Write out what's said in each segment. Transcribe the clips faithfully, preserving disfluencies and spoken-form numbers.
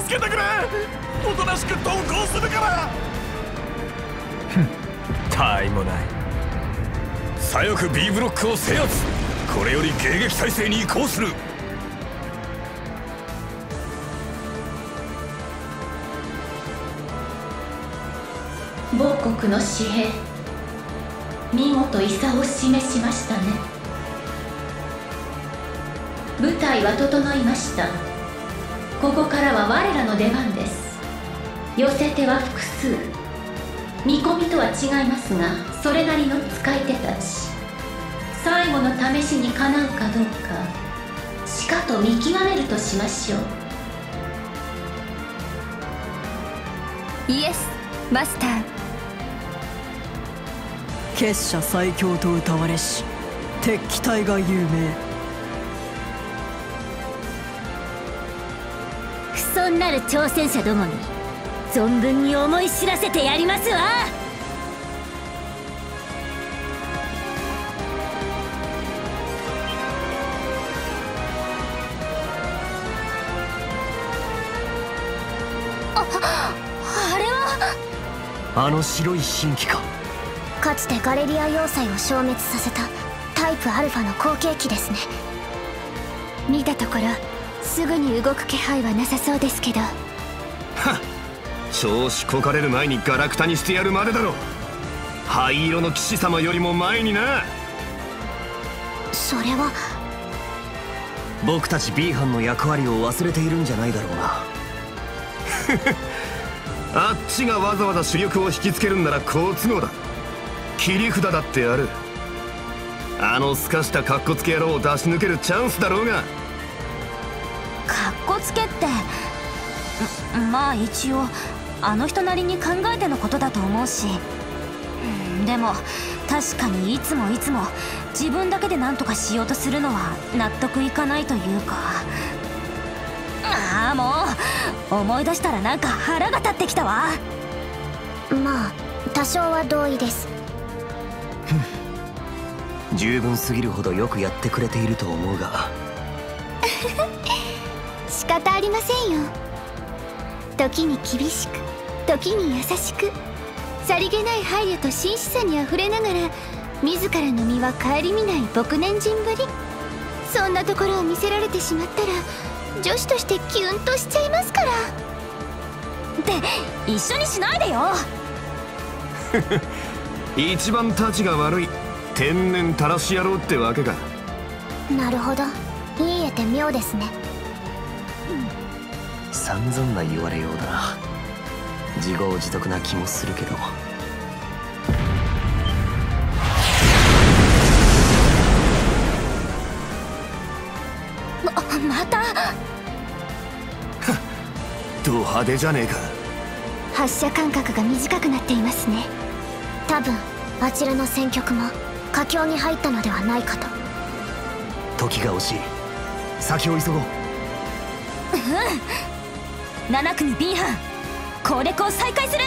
助けてくれ。おとなしく投降するから。 ふん、他意もない。 左翼 B ブロックを制圧。これより迎撃態勢に移行する。 某国の紙幣、見事遺差を示しましたね。部隊は整いました。ここからは我らの出番です。寄せ手は複数。見込みとは違いますが、それなりの使い手たち。最後の試しにかなうかどうか、しかと見極めるとしましょう。イエス、マスター。 結社最強と謳われし敵機体が有名。 不遜なる挑戦者どもに存分に思い知らせてやりますわ。あ、あれはあの白い神器か。 かつてガレリア要塞を消滅させたタイプアルファの後継機ですね。見たところすぐに動く気配はなさそうですけど。はっ、調子こかれる前にガラクタにしてやるまでだろ。灰色の騎士様よりも前にな。 それは僕たち B 班の役割を忘れているんじゃないだろうな。 あっちがわざわざ主力を引きつけるんなら好都合だ。切り札だってある。あのすかしたカッコつけ野郎を出し抜けるチャンスだろうが。 カッコつけってまあ一応あの人なりに考えてのことだと思うし、でも確かにいつもいつも自分だけで何とかしようとするのは納得いかないというか。ああもう思い出したらなんか腹が立ってきたわ。まあ多少は同意です。 十分すぎるほどよくやってくれていると思うが。 仕方ありませんよ。時に厳しく、時に優しく、さりげない配慮と真摯さにあふれながら自らの身は顧みない牧年人ぶり。そんなところを見せられてしまったら女子としてキュンとしちゃいますから。って一緒にしないでよ。 一番タチが悪い天然たらし野郎ってわけか。 なるほど、言い得て妙ですね。 散々な言われようだな。自業自得な気もするけど。 ままたド派手じゃねえか。 発射間隔が短くなっていますね。多分あちらの戦局も佳境に入ったのではないかと。 時が惜しい。先を急ごう。 うん。なな組 B 班攻略を再開する。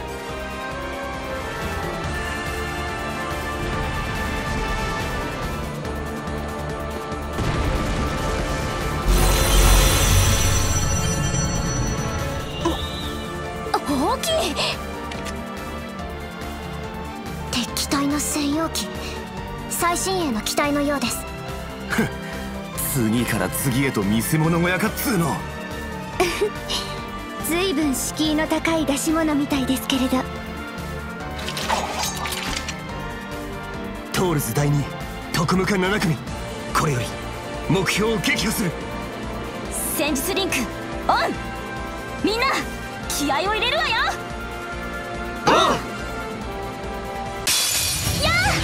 大きい。敵機体の専用機、最新鋭の機体のようです。 次から次へと見せ物小屋かっつうの。 ずいぶん敷居の高い出し物みたいですけれど。 トールズだいに特務課なな組、これより目標を撃破する。 戦術リンクオン。みんな気合を入れるわよ。 おう。 やあ。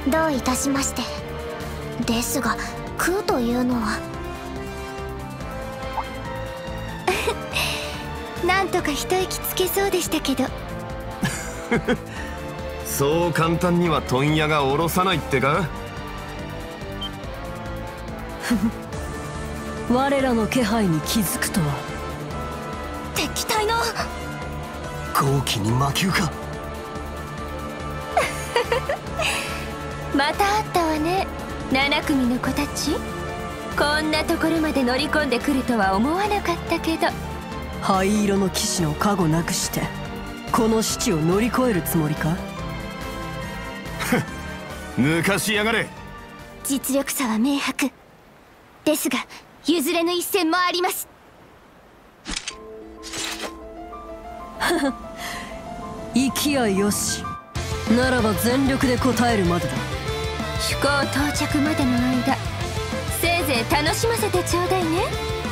どういたしまして。ですが空というのはなんとか一息つけそうでしたけどそう簡単には問屋が下ろさないってか。 我らの気配に気づくとは。 敵対の豪気に魔球か。 また会ったわね、七組の子たち。こんなところまで乗り込んでくるとは思わなかったけど。 灰色の騎士の加護なくしてこの死地を乗り越えるつもりか。 抜かしやがれ。 実力差は明白ですが、譲れぬ一戦もあります。 息合いよし。ならば全力で応えるまでだ。 主港到着までの間、せいぜい楽しませてちょうだいね。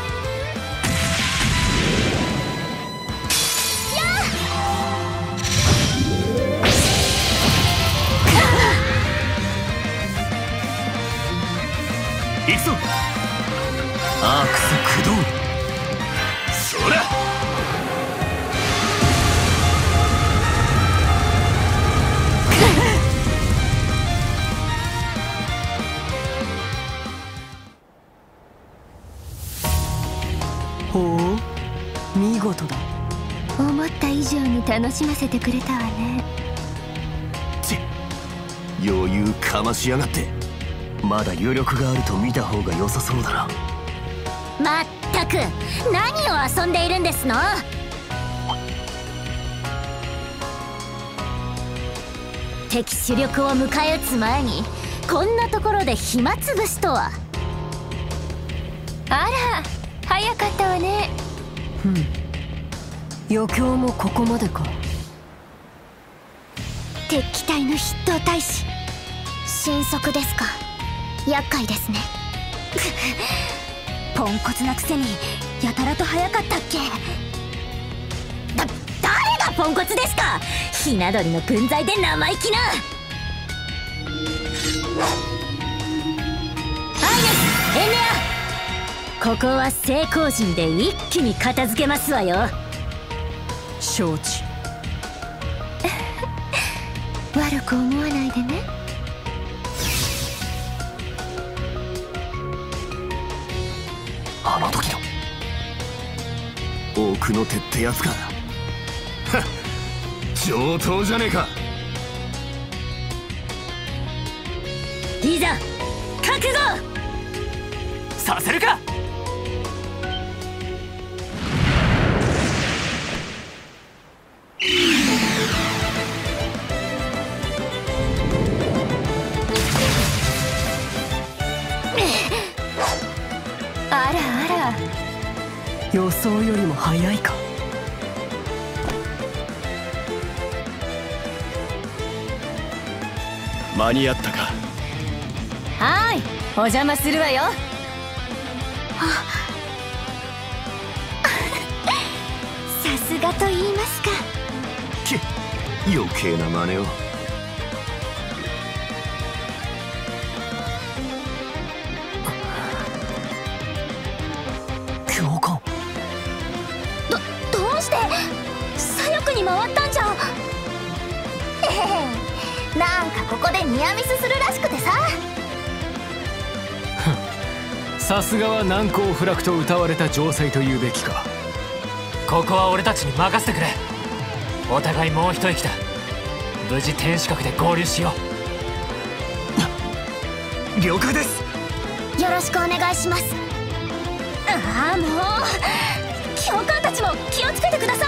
行くぞ。アークス駆動。そら。 ほう、見事だ。 思った以上に楽しませてくれたわね。 ち余裕かましやがって。 まだ余力があると見た方が良さそうだな。 まったく何を遊んでいるんですの。敵主力を迎え撃つ前にこんなところで暇つぶしとは。あら、早かったわね。 うん、余興もここまでか。 敵機体の筆頭大使、神速ですか。厄介ですね。ポンコツなくせにやたらと早かったっけ。だ誰がポンコツですか。ひな鳥の分際で生意気な。アイネス、エンネア、ここは成功人で一気に片付けますわよ。 承知。 悪く思わないでね。 あの時の奥の手ってやつか。はっ、上等じゃねえか。 いざ覚悟させるか。 あらあら、 予想よりも早いか。 間に合ったか。 はーい、お邪魔するわよ。さすがと言いますか。 け余計な真似を。 教官、 どどうして左翼に回ったんじゃ。ええ、なんかここでニアミスするらしくてさ。 さすがは難攻不落と謳われた城塞というべきか。ここは俺たちに任せてくれ。お互いもう一息だ。無事天守閣で合流しよう。了解です。 よろしくお願いします。ああ、もう教官たちも気をつけてくださ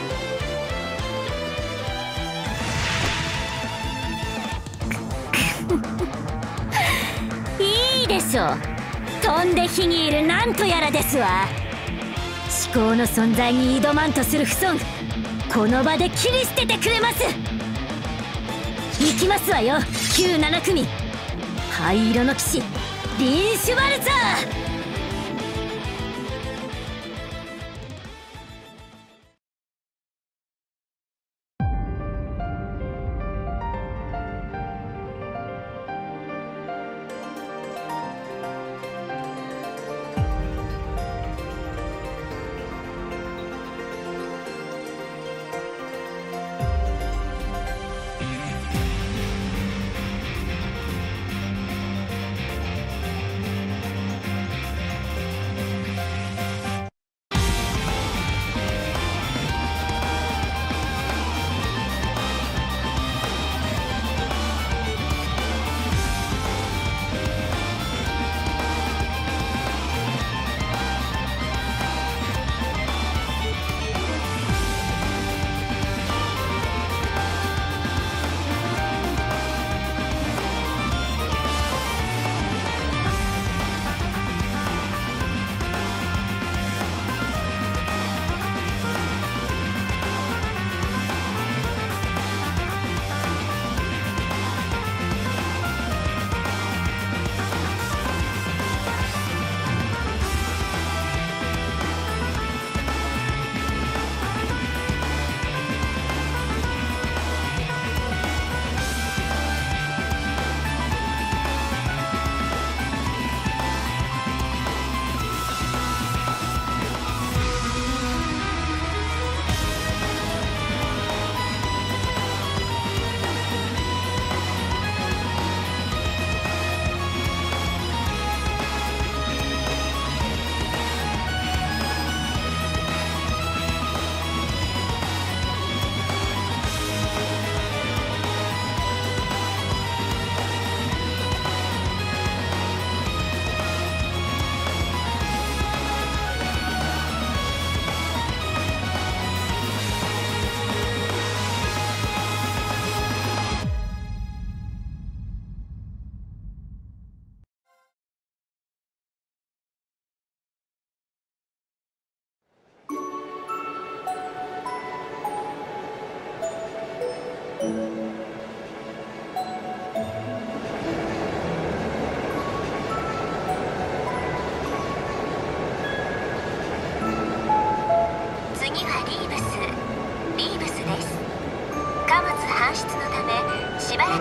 い。いいでしょう。飛んで火にいるなんとやらですわ。思考の存在に挑まんとする不遜、この場で切り捨ててくれます。行きますわよ、きゅうなな組。灰色の騎士リンシュバルツァー。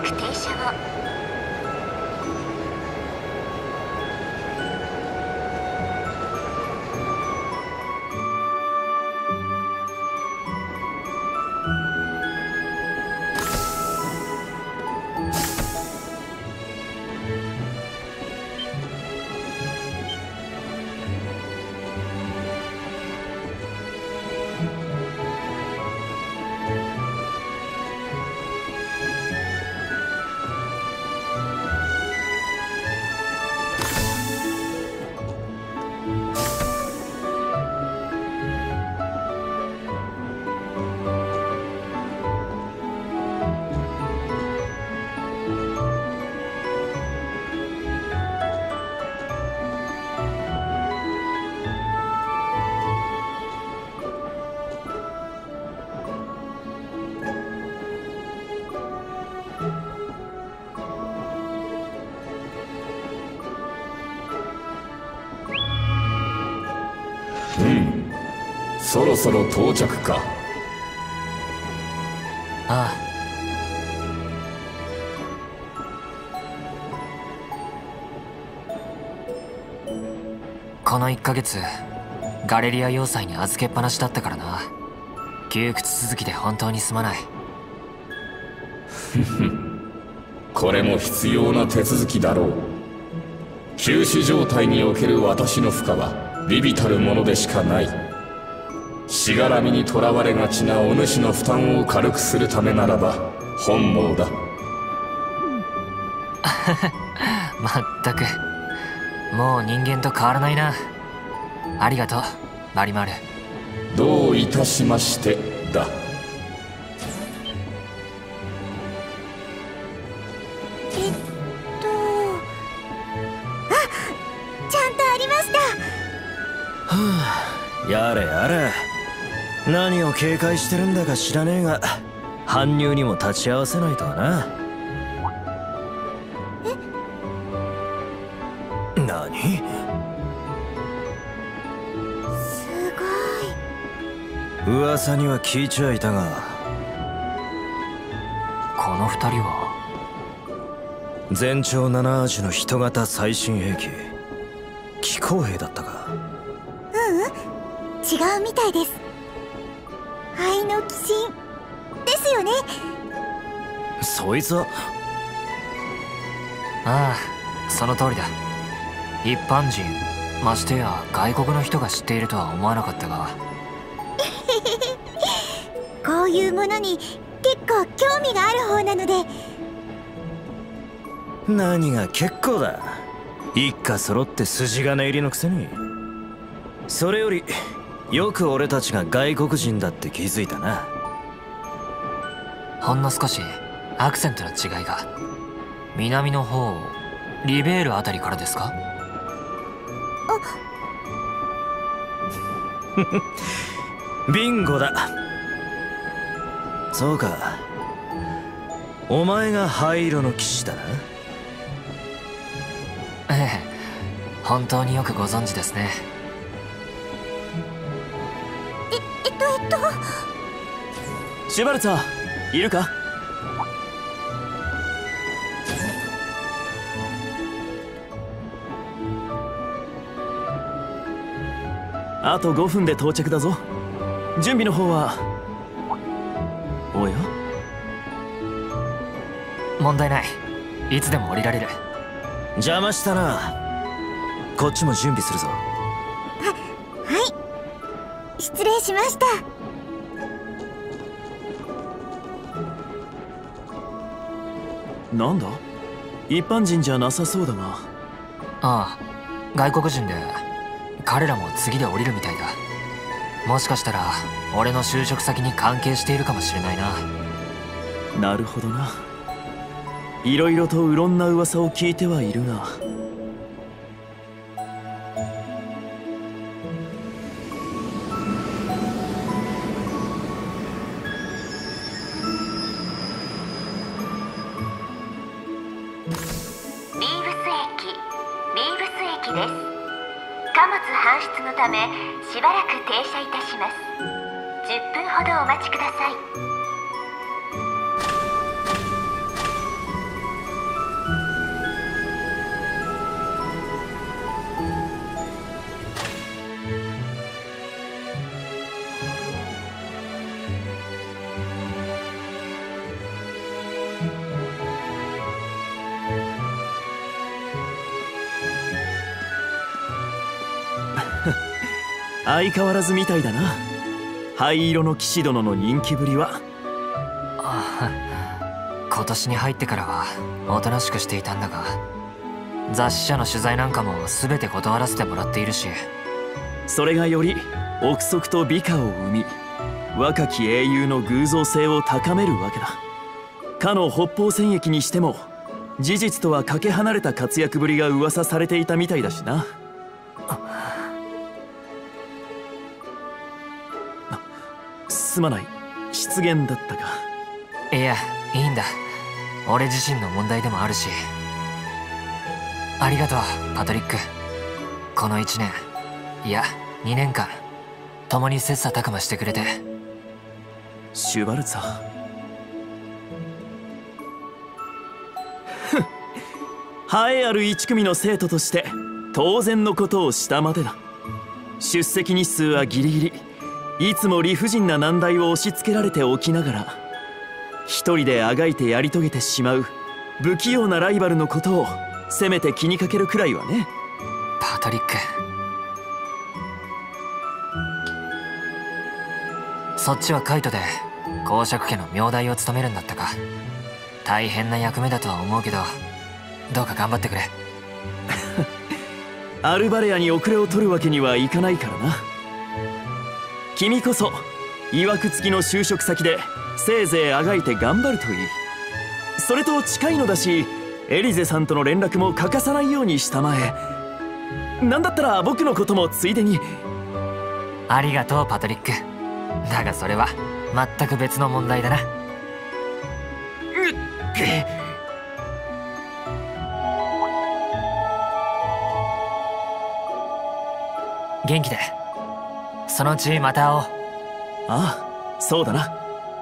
く停車を。 そろそろ到着か。 ああ。このいっかげつガレリア要塞に預けっぱなしだったからな。窮屈続きで本当にすまない。 これも必要な手続きだろう。休止状態における私の負荷は微々たるものでしかない。しがらみにとらわれがちなお主の負担を軽くするためならば本望だ。 まったくもう人間と変わらないな。ありがとうマリマル。 どういたしましてだ。 えっとあ、ちゃんとありました。 はあ、やれやれ。何を警戒してるんだか知らねえが搬入にも立ち会わせないとはな。え？何？ すごい。 噂には聞いちゃいたが、 この二人は全長ななアージュの人型最新兵器、機構兵だったか。 ううん、違うみたいです。灰の鬼神ですよね。 そいつは。 ああ、その通りだ。一般人ましてや外国の人が知っているとは思わなかったがこういうものに結構興味がある方なので。 何が結構だ。一家揃って筋金入りのくせに。それよりよく俺たちが外国人だって気づいたな。 ほんの少しアクセントの違いが。南の方リベールあたりからですか？ ビンゴだ。そうか、お前が灰色の騎士だな。 ええ、本当によくご存知ですね。 え、えっとえっとシュバルツァーいるか？あとごふんで到着だぞ。準備の方は。おや？ 問題ない。いつでも降りられる。 邪魔したな。こっちも準備するぞ。 は、はい、失礼しました。 なんだ？一般人じゃなさそうだが。 ああ、外国人で彼らも次で降りるみたいだ。もしかしたら俺の就職先に関係しているかもしれないな。 なるほどな。いろいろとうろんな噂を聞いてはいるが。 リーブス駅、リーブス駅です。貨物搬出のためしばらく停車いたします。じゅっぷんほどお待ちください。 相変わらずみたいだな、灰色の騎士殿の人気ぶりは。 ああ、今年に入ってからはおとなしくしていたんだが、雑誌社の取材なんかも全て断らせてもらっているし。 それがより憶測と美化を生み、若き英雄の偶像性を高めるわけだ。かの北方戦役にしても事実とはかけ離れた活躍ぶりが噂されていたみたいだしな。すまない、失言だったか。 いや、いいんだ。俺自身の問題でもあるし。ありがとうパトリック。このいちねん、いやにねんかん共に切磋琢磨してくれて。 シュバルツァー、栄えある一組の生徒として当然のことをしたまでだ。出席日数はギリギリ、いつも理不尽な難題を押し付けられておきながら、一人であがいてやり遂げてしまう不器用なライバルのことをせめて気にかけるくらいはね。 パトリック、そっちはカイトで公爵家の名代を務めるんだったか。大変な役目だとは思うけど、どうか頑張ってくれ。 アルバレアに遅れを取るわけにはいかないからな。君こそ曰く付きの就職先でせいぜいあがいて頑張るといい。それと近いのだし、エリゼさんとの連絡も欠かさないようにしたまえ。なんだったら僕のこともついでに。 ありがとうパトリック。だがそれは全く別の問題だな。元気で。そのうちまた会おう。 ああ、そうだな。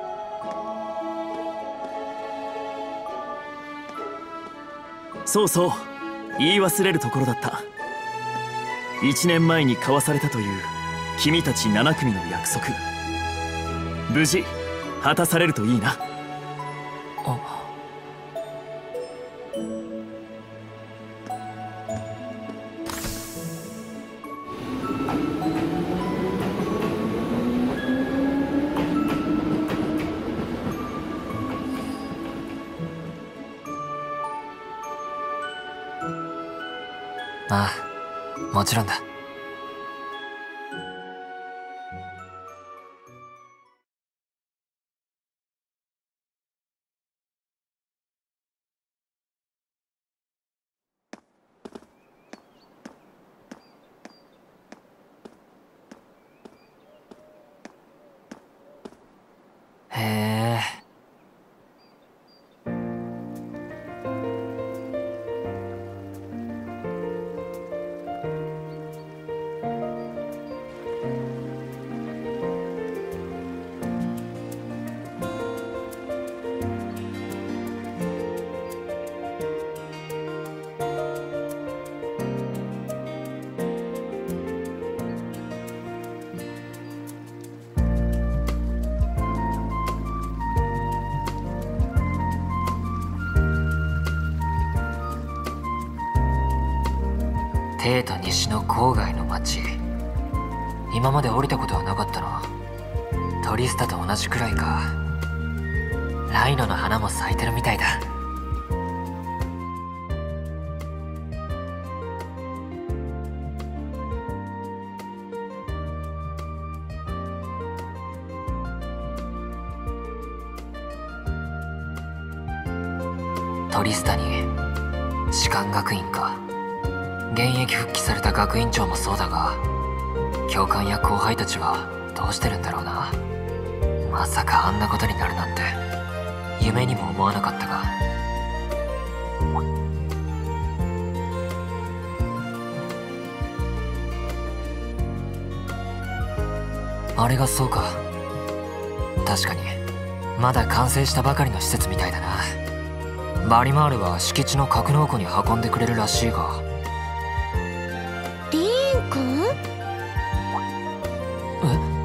そうそう、言い忘れるところだった。一年前に交わされたという君たちなな組の約束、無事果たされるといいな。 あ、ああ、もちろんだ。へえ。帝都西の郊外の町。今まで降りたことはなかったな。トリスタと同じくらいか。ライノの花も咲いてるみたいだ。トリスタに士官学院か。現役復帰された学院長もそうだが、教官や後輩たちはどうしてるんだろうな。まさかあんなことになるなんて夢にも思わなかったが。あれがそうか。確かにまだ完成したばかりの施設みたいだな。バリマールは敷地の格納庫に運んでくれるらしいが。 リーン君？ え？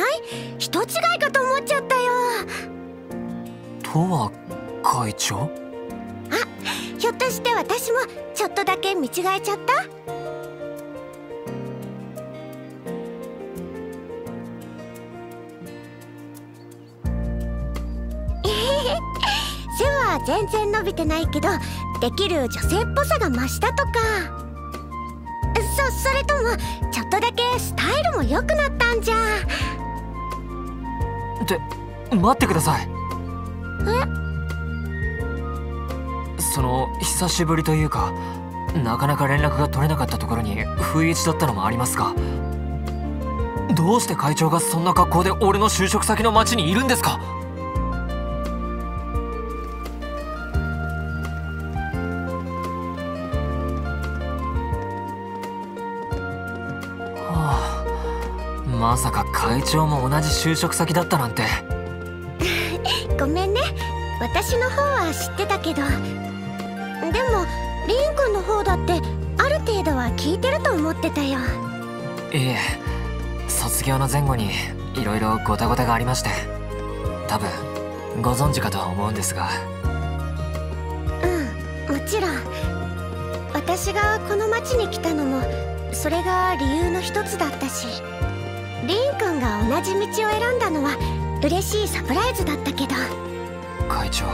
人違いかと思っちゃったよ。 とは会長？ あ、ひょっとして私もちょっとだけ見違えちゃった？背は全然伸びてないけど、できる女性っぽさが増したとか。そ、それともちょっとだけスタイルも良くなったんじゃ。 って待ってください。 え？ その久しぶりというか、なかなか連絡が取れなかったところに不意打ちだったのもありますが、どうして会長がそんな格好で俺の就職先の町にいるんですか？まさか会長も同じ就職先だったなんて。 ごめんね、私の方は知ってたけど。でもリン君の方だってある程度は聞いてると思ってたよ。 いえ、卒業の前後にいろいろごたごたがありまして、多分ご存知かとは思うんですが。 うん、もちろん。私がこの町に来たのもそれが理由の一つだったし、リン君が同じ道を選んだのは嬉しいサプライズだったけど。 会長、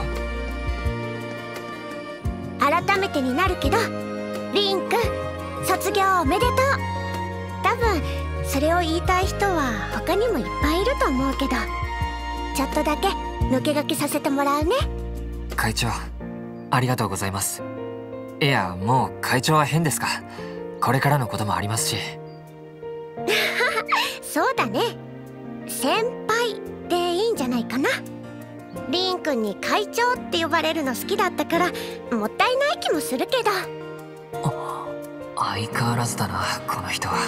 改めてになるけど、リン君卒業おめでとう。多分それを言いたい人は他にもいっぱいいると思うけど、ちょっとだけ抜け駆けさせてもらうね。 会長、ありがとうございます。いや、もう会長は変ですか。これからのこともありますし。 そうだね、先輩でいいんじゃないかな。リン君に会長って呼ばれるの好きだったからもったいない気もするけど。 相変わらずだな、この人は。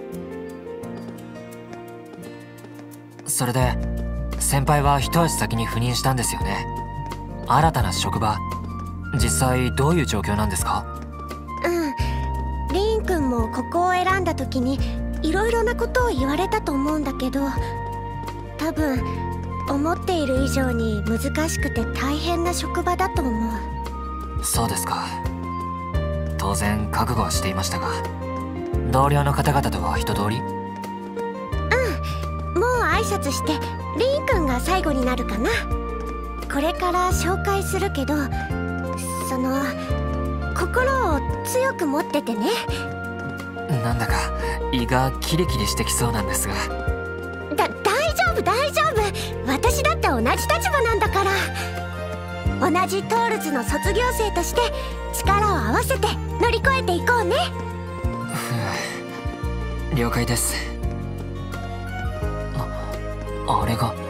それで先輩は一足先に赴任したんですよね。新たな職場、実際どういう状況なんですか？ うん、リン君もここを選んだ時にいろいろなことを言われたと思うんだけど、多分思っている以上に難しくて大変な職場だと思う。そうですか。当然覚悟はしていましたが、同僚の方々とは一通り？うん、 もう挨拶してリン君が最後になるかな。これから紹介するけど、その心を強く持っててね。 なんだか胃がキリキリしてきそうなんですが。 だ、大丈夫大丈夫、私だって同じ立場なんだから。同じトールズの卒業生として力を合わせて乗り越えていこうね。 了解です。あ、あれが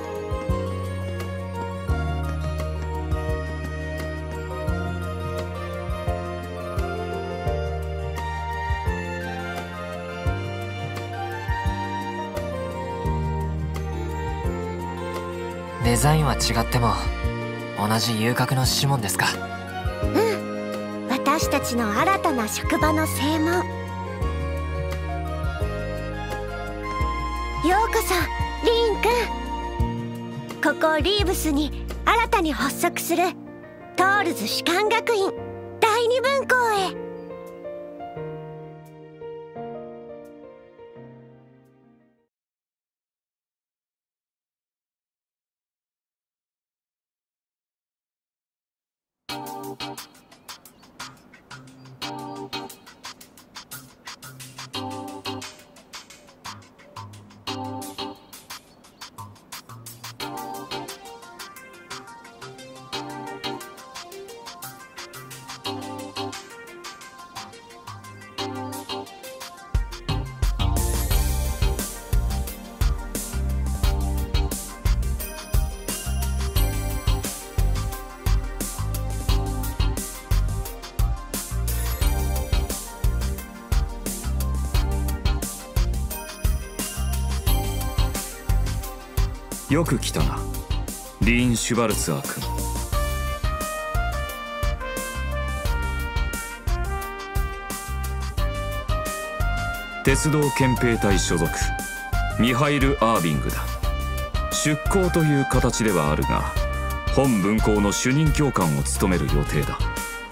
デザインは違っても同じ遊郭のシモンですか？ うん、私たちの新たな職場の正門。ようこそリン君。ここリーブスに新たに発足するトールズ士官学院第二分校へ。 よく来たな、リーン・シュバルツァー君。鉄道憲兵隊所属、 ミハイル・アービングだ。出向という形ではあるが、本文校の主任教官を務める予定だ。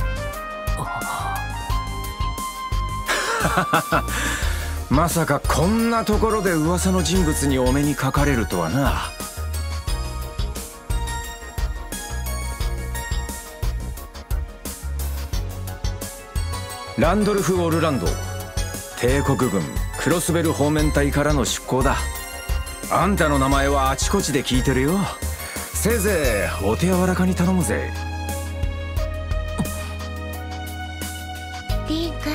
まさかこんなところで噂の人物にお目にかかれるとはな。ランドルフ・オルランド、帝国軍クロスベル方面隊からの出向だ。あんたの名前はあちこちで聞いてるよ。せいぜいお手柔らかに頼むぜ。 リーン君。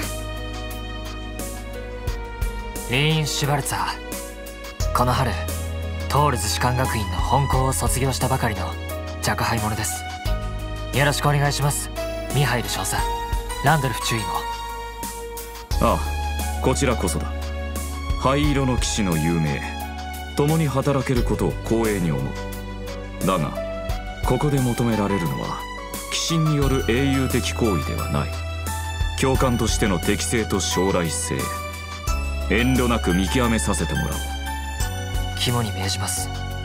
リーン・シュバルツァー、この春トールズ士官学院の本校を卒業したばかりの若輩者です。よろしくお願いします、ミハイル少佐。ランドルフ中尉も。 ああ、こちらこそだ。灰色の騎士の有名、共に働けることを光栄に思う。だがここで求められるのは騎士による英雄的行為ではない。教官としての適性と将来性、遠慮なく見極めさせてもらおう。 肝に銘じます。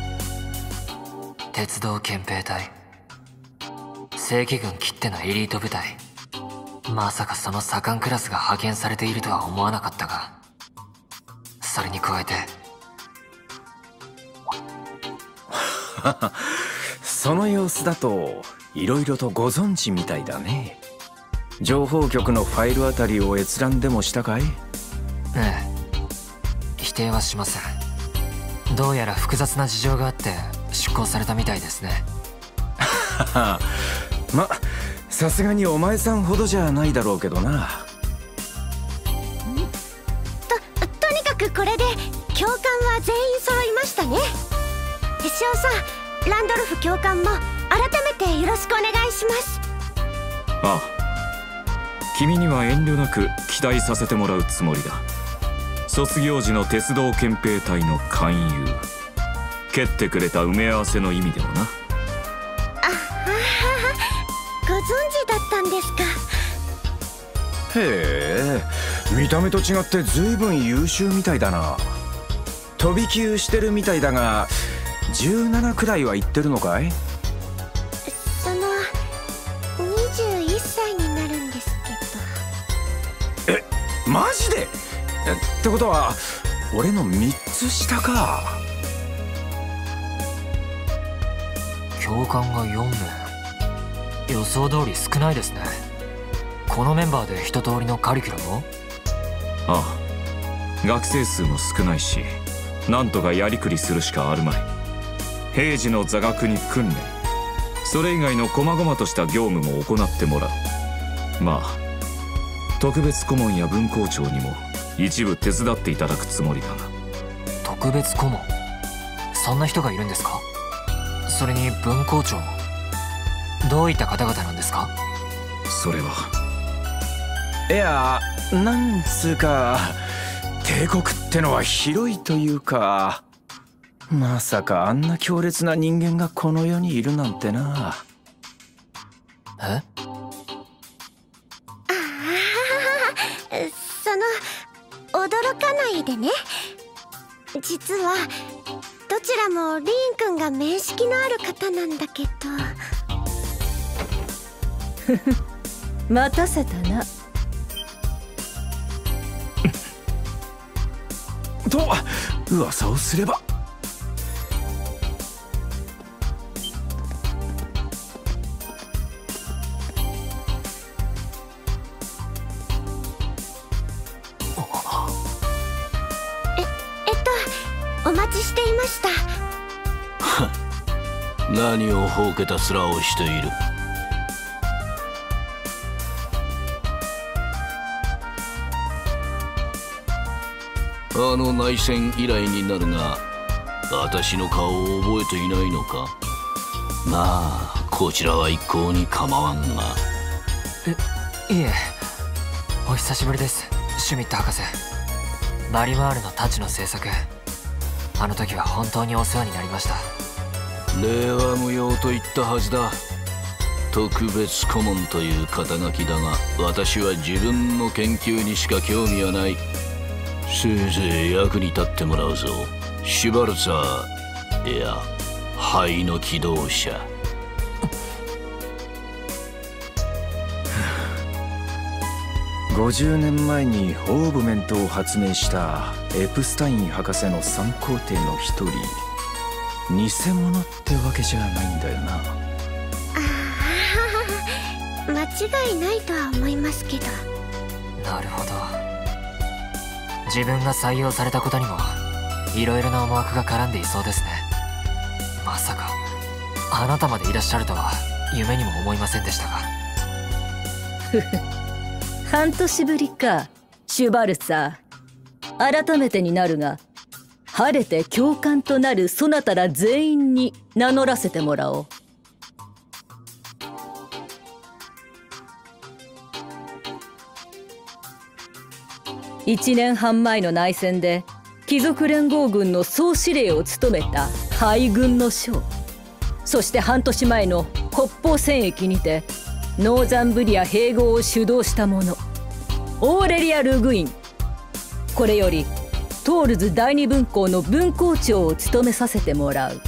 鉄道憲兵隊、正規軍きってのエリート部隊。まさかその左官クラスが派遣されているとは思わなかったが、それに加えてその様子だといろいろとご存知みたいだね。情報局のファイルあたりを閲覧でもしたかい？ ええ、否定はしません。どうやら複雑な事情があって出向されたみたいですね。 ま、さすがにお前さんほどじゃないだろうけどな。 と、とにかくこれで教官は全員揃いましたね。少佐、ランドルフ教官も改めてよろしくお願いします。 ああ、君には遠慮なく期待させてもらうつもりだ。卒業時の鉄道憲兵隊の勧誘、蹴ってくれた埋め合わせの意味でもな。 ああ、ご存知だったんですか。 へえ、見た目と違って随分優秀みたいだな。飛び級してるみたいだが、じゅうななくらいは言ってるのかい？ そのにじゅういっさいになるんですけど。え、マジで？ってことは俺のみっつ下か。 教官がよんめい、予想通り少ないですね。このメンバーで一通りのカリキュラムを？ ああ、学生数も少ないし、なんとかやりくりするしかあるまい。平時の座学に訓練、それ以外の細々とした業務も行ってもらう。まあ特別顧問や分校長にも一部手伝っていただくつもりだが。 特別顧問、そんな人がいるんですか？それに分校長も。どういった方々なんですか？ それは、 いや、なんつうか帝国ってのは広いというか、まさかあんな強烈な人間がこの世にいるなんてな。 え？ ああ、その驚かないでね。実はどちらもリーン君が面識のある方なんだけど。 ふふ、待たせたな。 と噂をすれば。 お待ちしていました。 何をほうけた面をしている。あの内戦以来になるが、私の顔を覚えていないのか。まあこちらは一向に構わんが。 え、いえ、お久しぶりです、シュミット博士。バリマールの太刀の制作、あの時は本当にお世話になりました。 礼は無用と言ったはずだ。特別顧問という肩書きだが、私は自分の研究にしか興味はない。せいぜい役に立ってもらうぞ、 シュバルツァー、いや灰の機動者。 ごじゅうねんまえにオーブメントを発明したエプスタイン博士の三皇帝の一人。偽物ってわけじゃないんだよな。 ああ、間違いないとは思いますけど。 なるほど。自分が採用されたことにもいろいろな思惑が絡んでいそうですね。まさかあなたまでいらっしゃるとは夢にも思いませんでしたが。 ふふ半年ぶりか、シュバルツァー。改めてになるが、晴れて教官となるそなたら全員に名乗らせてもらおう。一年半前の内戦で貴族連合軍の総司令を務めた海軍の将、そして半年前の北方戦役にてノーザンブリア併合を主導した者、オーレリア・ルグイン。これよりトールズ第二分校の分校長を務めさせてもらう。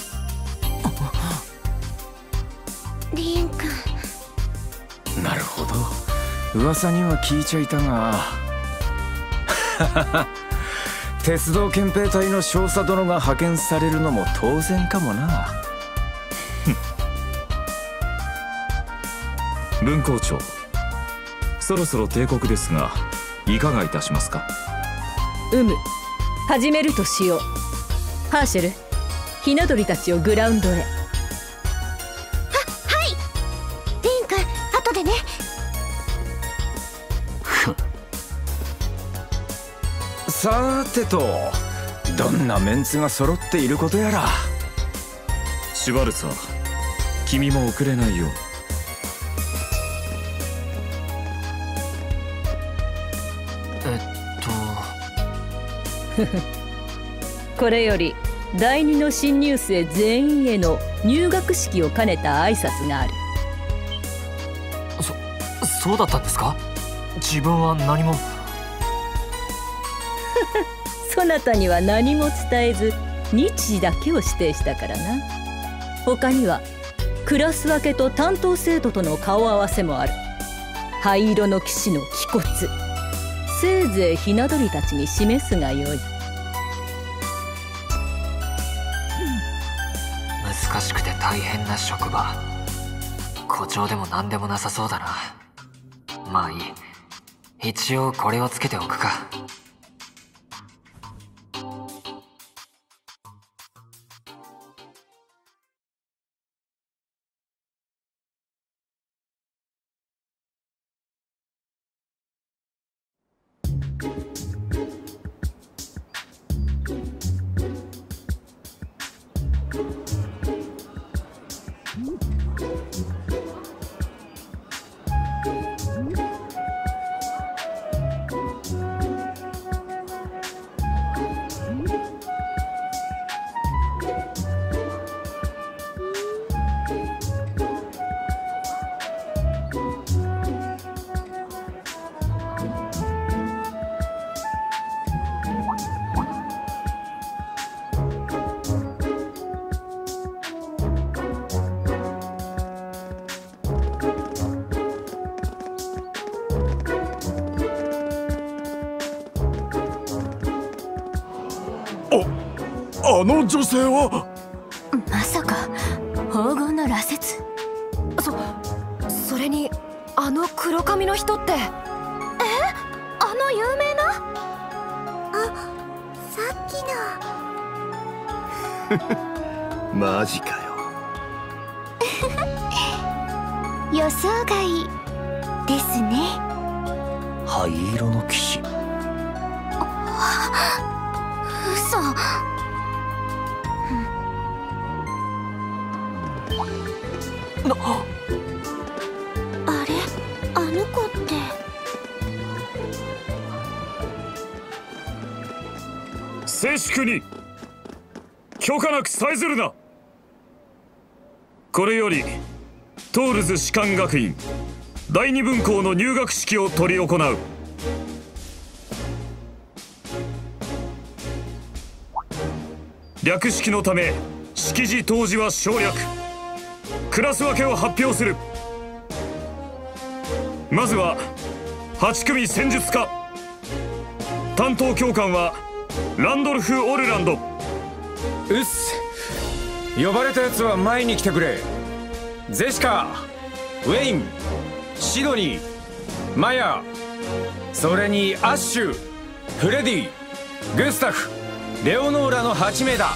リン君。 なるほど、噂には聞いちゃいたが鉄道憲兵隊の少佐殿が派遣されるのも当然かもな。 分校長、そろそろ帝国ですがいかがいたしますか。 うむ、始めるとしよう。ハーシェル、ひな鳥たちをグラウンドへ。は、はい。 リン君、後でね。 さてと、どんなメンツが揃っていることやら。 シュバルツァー、君も遅れないよう。 これより第二の新入生全員への入学式を兼ねた挨拶がある。 そ、そうだったんですか。自分は何も。 そなたには何も伝えず日時だけを指定したからな。他にはクラス分けと担当生徒との顔合わせもある。灰色の騎士の気骨、せいぜいひな鳥たちに示すがよい。 難しくて大変な職場。誇張でも何でもなさそうだな。まあいい、一応これをつけておくか。 あの女性はまさか黄金の羅刹。 そそれにあの黒髪の人って。え、 あの有名な。あ、さっきのマジかよ。 予想外ですね。 灰色の騎士。 嘘。あれ、あの子って。 静粛に。許可なくさえずるな。これよりトールズ士官学院第二分校の入学式を執り行う。 略式のため式辞当時は省略。クラス分けを発表する。まずははち組戦術家。担当教官はランドルフ・オルランド。 うっす。呼ばれたやつは前に来てくれ。ゼシカ、ウェイン、シドニー、マヤ、それにアッシュ、フレディ、グスタフ、レオノーラのはち名だ。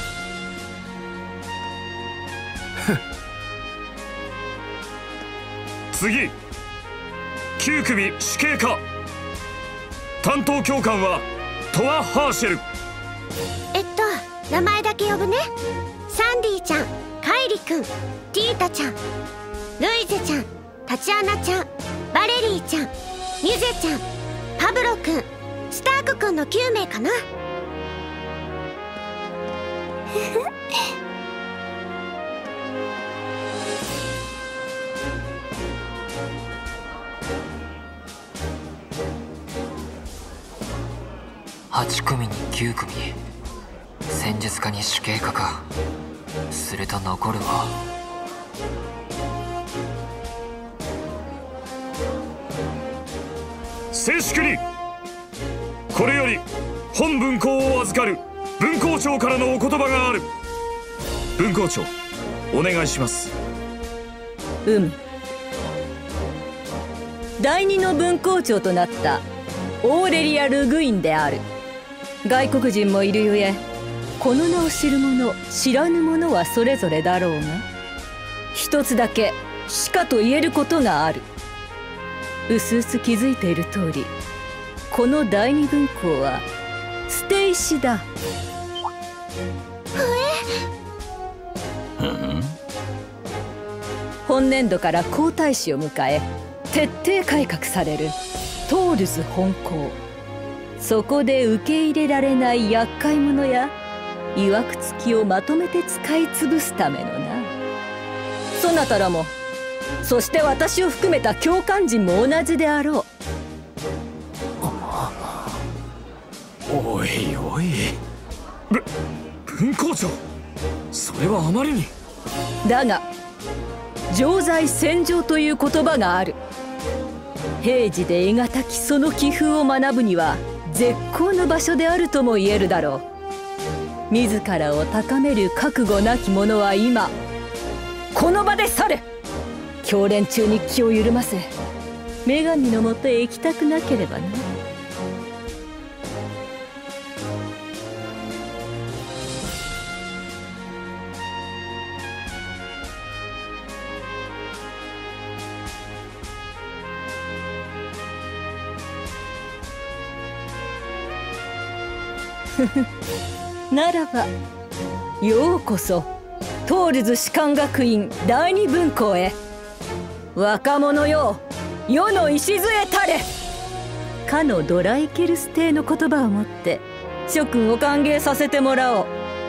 次、きゅう組主計課。担当教官はトア・ハーシェル。 えっと名前だけ呼ぶね。サンディちゃん、カイリくん、ティータちゃん、ルイゼちゃん、タチアナちゃん、バレリーちゃん、ミュゼちゃん、パブロくん、スタークくんのきゅう名かな。 はち組にきゅう組、戦術家に主計課か。すると残るは静粛に。これより本文校を預かる分校長からのお言葉がある。分校長、お願いします。 うむ。第二の分校長となったオーレリア・ルグインである。外国人もいるゆえ、この名を知る者知らぬ者はそれぞれだろうが、一つだけしかと言えることがある。うすうす気づいている通り、この第二分校は捨て石だ。本年度から皇太子を迎え徹底改革されるトールズ本校。そこで受け入れられない厄介者やいわくつきをまとめて使い潰すためのな。そなたらも、そして私を含めた教官陣も同じであろう。おいおい、ぶ分校長、それはあまりに。 だが常在戦場という言葉がある。平時で得難きその気風を学ぶには絶好の場所であるとも言えるだろう。自らを高める覚悟なき者は今この場で去れ。教練中に気を緩ませ女神のもとへ行きたくなければな。ならばようこそトールズ士官学院第二分校へ。若者よ、世の礎たれ。かのドライケルス帝の言葉をもって諸君を歓迎させてもらおう。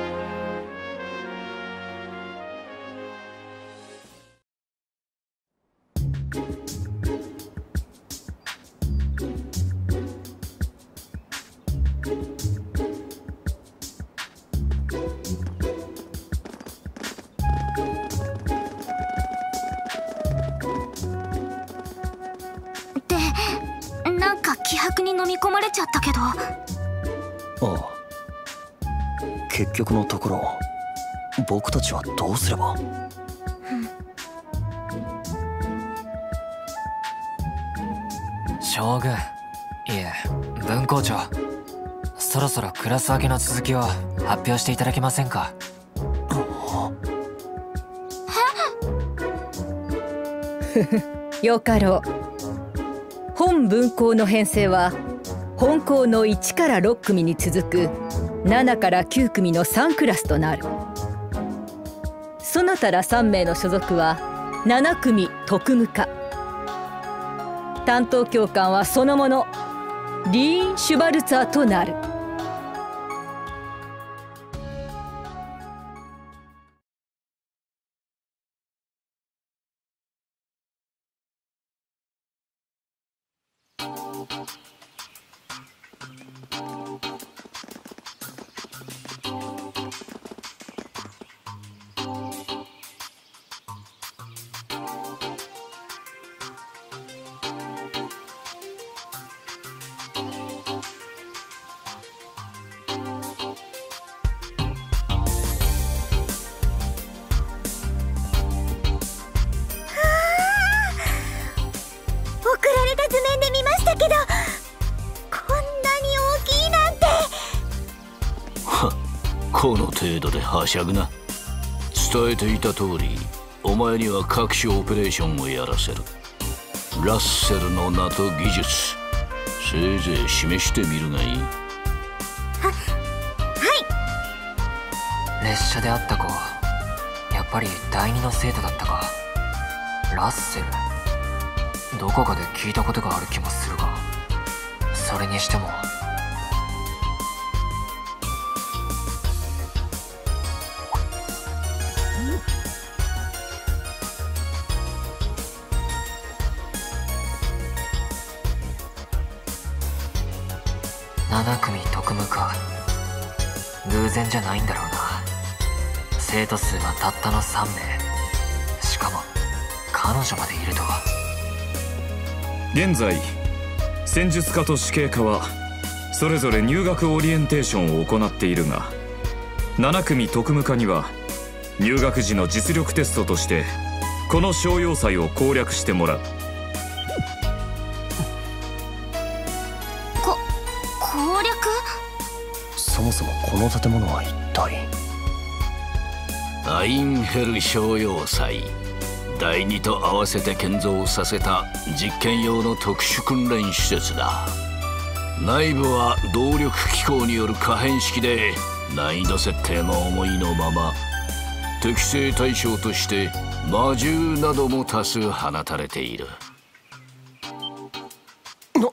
気迫に飲み込まれちゃったけど。ああ、結局のところ僕たちはどうすれば。 将軍、いえ分校長、そろそろクラス分けの続きを発表していただけませんか。 よかろう。本分校の編成は本校のいちからろく組に続くななからきゅう組のさんクラスとなる。そなたらさん名の所属はなな組特務課。担当教官はそのものリーン・シュバルツァーとなる。 この程度ではしゃぐな。伝えていた通り、お前には各種オペレーションをやらせる。ラッセルの名と技術、せいぜい示してみるがいい。 は、はい。 列車で会った子、やっぱり第二の生徒だったか。ラッセル、どこかで聞いたことがある気もするが、それにしてもなな組特務か。偶然じゃないんだろうな。生徒数はたったのさんめい、しかも彼女までいるとは。 現在戦術家と手芸家はそれぞれ入学オリエンテーションを行っているが、なな組特務課には入学時の実力テストとしてこの商用祭を攻略してもらう。 こ攻略？ そもそもこの建物は一体。 アインヘル商用祭、第二と合わせて建造させた実験用の特殊訓練施設だ。内部は動力機構による可変式で、難易度設定も思いのまま。適正対象として魔獣なども多数放たれている。 ま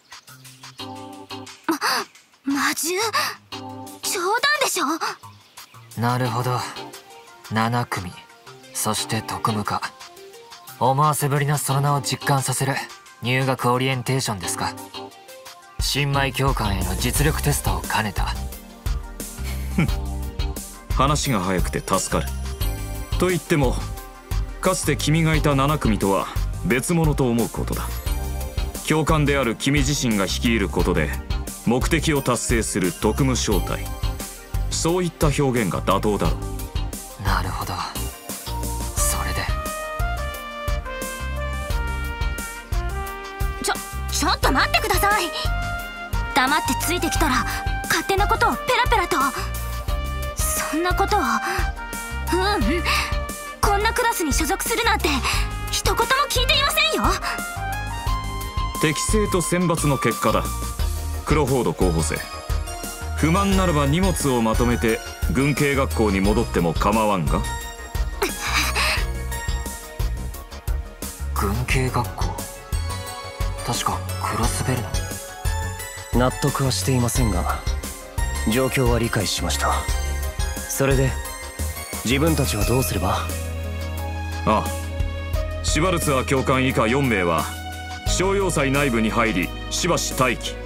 魔獣？冗談でしょ？ なるほど、なな組、そして特務課。思わせぶりなその名を実感させる入学オリエンテーションですか。新米教官への実力テストを兼ねた。 話が早くて助かる。と言ってもかつて君がいたなな組とは別物と思うことだ。教官である君自身が率いることで目的を達成する特務小隊、そういった表現が妥当だろう。 なるほど、それで。 ちょちょっと待ってください。黙ってついてきたら勝手なことをペラペラと。そんなことを。うんうん、こんなクラスに所属するなんて一言も聞いていませんよ。 適正と選抜の結果だ。クロフォード候補生、不満ならば荷物をまとめて軍警学校に戻っても構わんが。 軍警学校、確かクロスベルノ。 納得はしていませんが状況は理解しました。それで自分たちはどうすれば。 ああ、シュバルツァー教官以下よんめいは商用祭内部に入りしばし待機。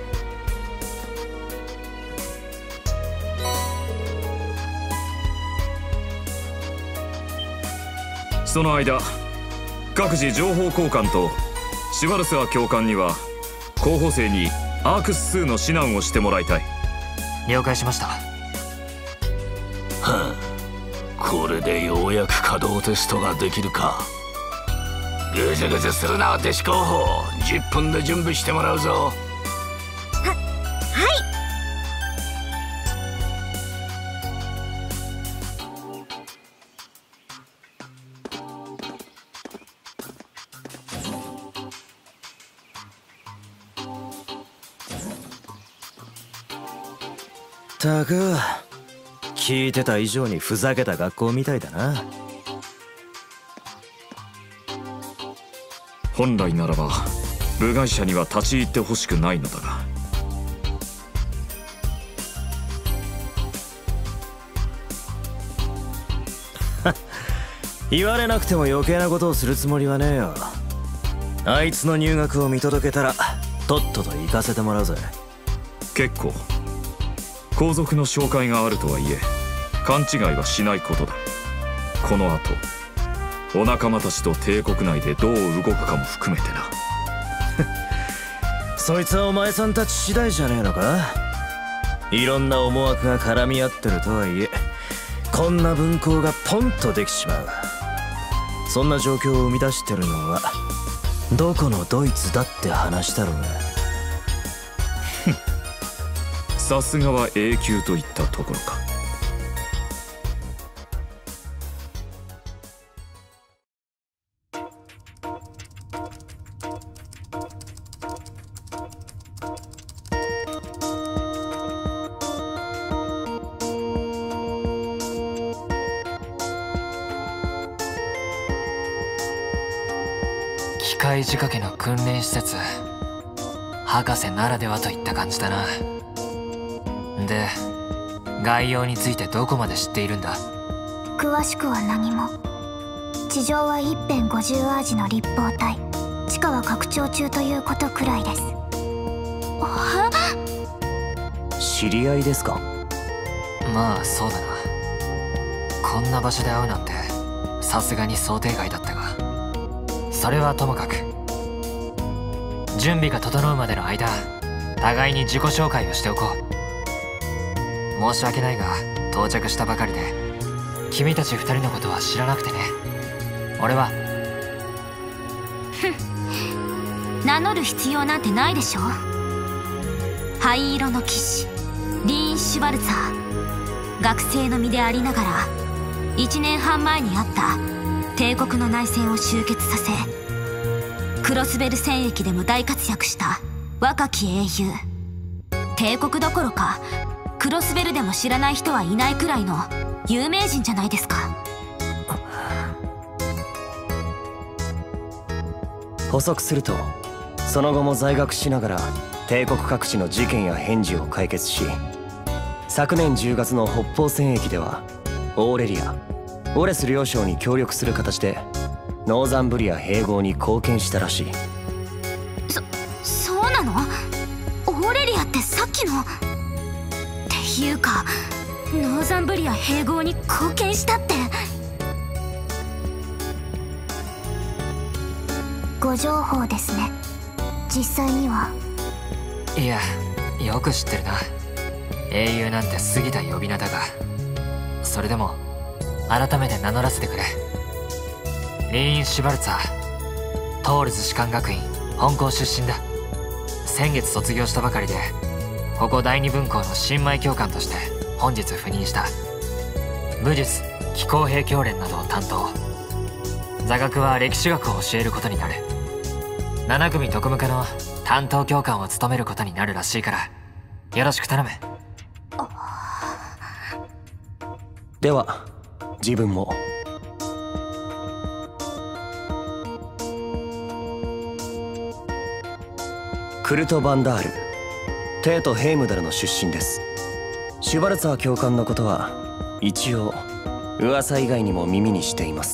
その間各自情報交換とシュバルツァー教官には候補生にアークス数の指南をしてもらいたい。 了解しました。 はあ、これでようやく稼働テストができるか。ぐずぐずするな弟子候補、じゅっぷんで準備してもらうぞ。 は、はい。 たく聞いてた以上にふざけた学校みたいだな。 本来ならば部外者には立ち入ってほしくないのだが。 言われなくても余計なことをするつもりはねえよ。あいつの入学を見届けたらとっとと行かせてもらうぜ。 結構皇族の紹介があるとはいえ勘違いはしないことだ。この後お仲間たちと帝国内でどう動くかも含めてな。 そいつはお前さんたち次第じゃねえのか。いろんな思惑が絡み合ってるとはいえこんな分校がポンとできちまう。そんな状況を生み出してるのはどこのドイツだって話だろうが。 さすがは A 級といったところか。 機械仕掛けの訓練施設、博士ならではといった感じだな。で概要についてどこまで知っているんだ？ 詳しくは何も。地上は一辺五十アージの立方体、地下は拡張中ということくらいです。 知り合いですか？ まあそうだな。こんな場所で会うなんてさすがに想定外だったが、それはともかく準備が整うまでの間、互いに自己紹介をしておこう。申し訳ないが到着したばかりで君たち二人のことは知らなくてね。俺はふん、名乗る必要なんてないでしょ。灰色の騎士リーン・シュバルツァー、学生の身でありながらいちねんはん前にあった帝国の内戦を終結させ、クロスベル戦役でも大活躍した若き英雄。帝国どころかクロスベルでも知らない人はいないくらいの有名人じゃないですか。 補足すると、その後も在学しながら帝国各地の事件や変事を解決し、昨年じゅうがつの北方戦役ではオーレリア、オレス両将に協力する形でノーザンブリア併合に貢献したらしい。 そ、そうなの？オーレリアってさっきのっていうか、ノーザンブリア併合に貢献したって。 ご情報ですね。実際には。 いや、よく知ってるな。英雄なんて過ぎた呼び名だが、それでも改めて名乗らせてくれ。リーン・シュバルツァー、トールズ士官学院本校出身だ。先月卒業したばかりで、ここ第二分校の新米教官として本日赴任した。武術、気候兵教練などを担当。座学は歴史学を教えることになる。なな組特務課の担当教官を務めることになるらしいから、よろしく頼む。 では自分も。クルト・バンダール、テート・ヘイムダルの出身です。シュバルツァー教官のことは一応噂以外にも耳にしています。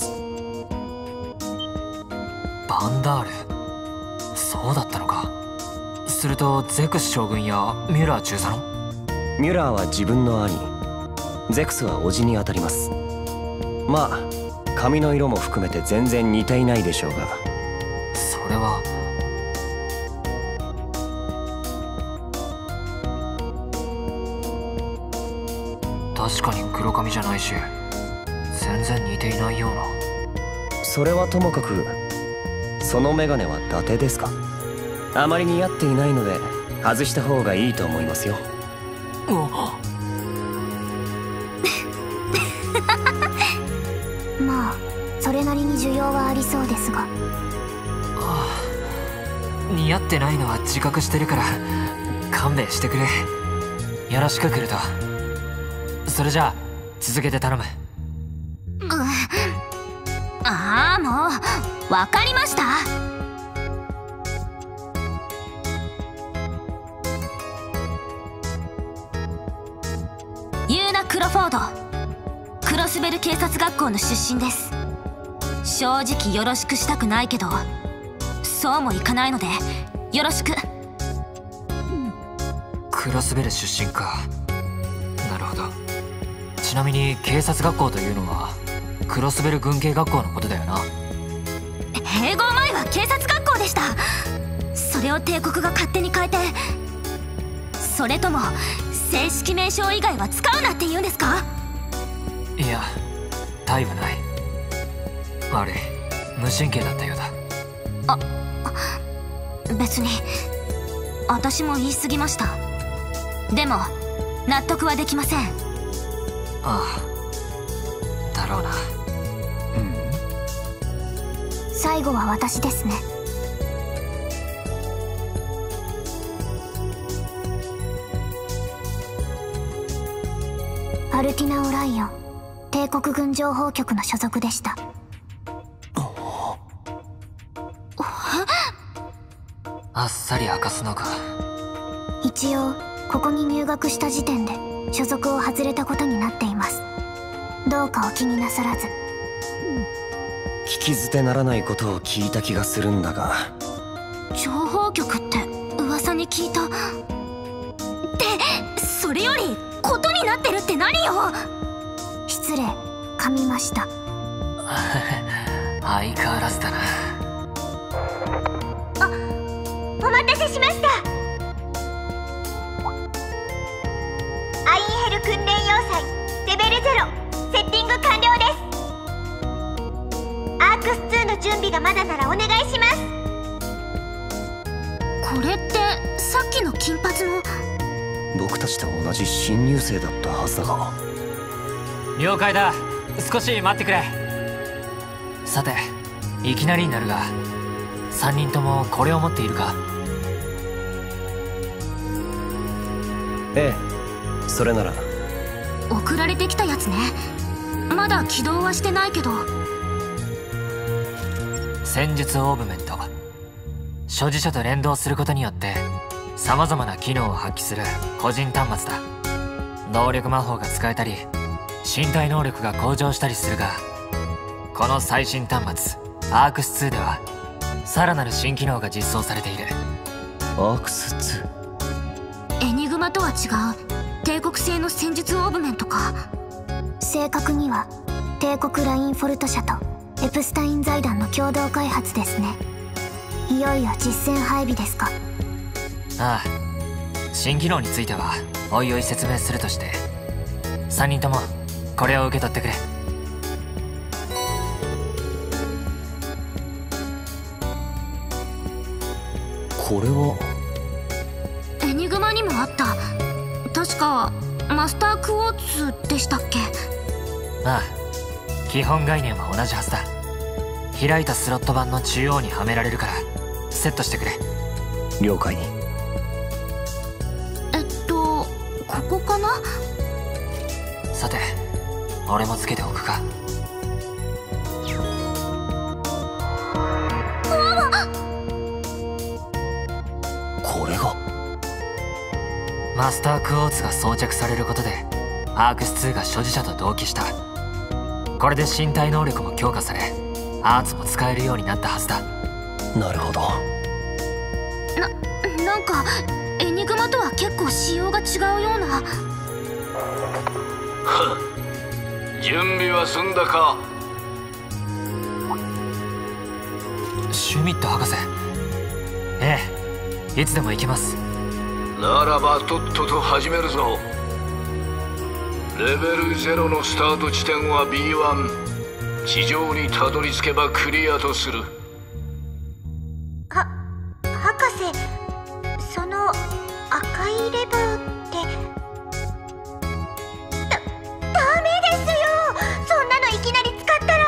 バンダール、そうだったのか。するとゼクス将軍やミュラー中佐の？ ミュラーは自分の兄、ゼクスは叔父にあたります。まあ髪の色も含めて全然似ていないでしょうが。 それは確かに黒髪じゃないし、全然似ていないような。 それはともかく、そのメガネは伊達ですか？あまり似合っていないので外した方がいいと思いますよ。 まあそれなりに需要はありそうですが。 ああ、似合ってないのは自覚してるから勘弁してくれ。よろしくクルト。それじゃあ続けて頼む。 うん、ああもうわかりました。ユーナ・クロフォード、クロスベル警察学校の出身です。正直よろしくしたくないけど、そうもいかないのでよろしく。 クロスベル出身か。なるほど。ちなみに警察学校というのはクロスベル軍警学校のことだよな。 併合前は警察学校でした。それを帝国が勝手に変えて。それとも正式名称以外は使うなって言うんですか？ いや、大はない。悪い、無神経だったようだ。 あ、別に私も言い過ぎました。でも納得はできません。 ああ、だろうな。 うん。最後は私ですね。アルティナ・オライオン、帝国軍情報局の所属でした。 はあっさり明かすのか。 一応ここに入学した時点で所属を外れたことになっています。どうかお気になさらず。 聞き捨てならないことを聞いた気がするんだが。 情報局って噂に聞いた。ってそれよりことになってるって何よ。 失礼、噛みました。 相変わらずだな。 あ、お待たせしました。アインヘル訓練要塞レベルゼロセッティング完了です。アークスツーの準備がまだならお願いします。 これってさっきの金髪の。 僕たちと同じ新入生だったはずだが。 了解だ。少し待ってくれ。さて、いきなりになるがさんにんともこれを持っているか？ ええ、それなら。 送られてきたやつね。まだ起動はしてないけど。 戦術オーブメント。所持者と連動することによってさまざまな機能を発揮する個人端末だ。能力魔法が使えたり身体能力が向上したりするが、この最新端末アークスツーではさらなる新機能が実装されている。 アークスツー？エニグマとは違う帝国製の戦術オーブメントか。 正確には帝国ラインフォルト社とエプスタイン財団の共同開発ですね。いよいよ実戦配備ですか。 ああ、新機能についてはおいおい説明するとして、さんにんともこれを受け取ってくれ。 これはエニグマにもあった。確かマスタークォーツでしたっけ？ ああ、基本概念は同じはずだ。開いたスロット板の中央にはめられるからセットしてくれ。 了解。 えっとここかな。 さて、俺もつけておくか。 これがマスタークォーツが装着されることでアークスツーが所持者と同期した。これで身体能力も強化されアーツも使えるようになったはずだ。 なるほど。 な、なんかエニグマとは結構仕様が違うような。 準備は済んだか？ シュミット博士。ええ、いつでも行けます。 ならばとっとと始めるぞ。レベルゼロのスタート地点は ビーワン。 地上にたどり着けばクリアとする。 は、博士、その赤いレバーってだ、ダメですよ。そんなのいきなり使ったら。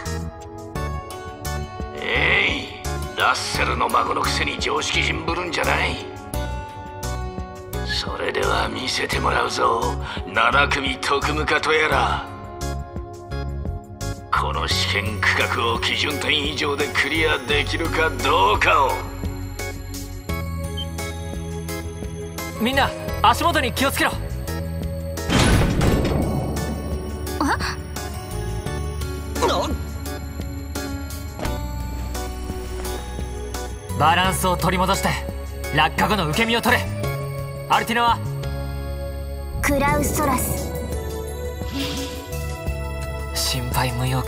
えい、ラッセルの孫のくせに常識人ぶるんじゃない。それでは見せてもらうぞ。なな組特務課とやら。この試験区画を基準点以上でクリアできるかどうかを。 みんな足元に気をつけろ。バランスを取り戻して落下後の受け身を取れ。アルティナはクラウストラス。 心配無用か。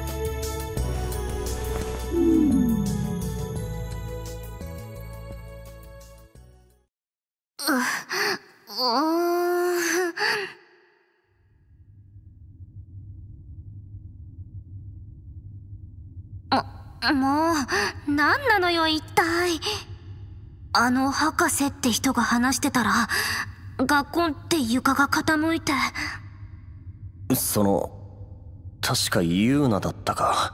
も、もう何なのよ一体。あの博士って人が話してたらガッコンって床が傾いて。 その確かユーナだったか。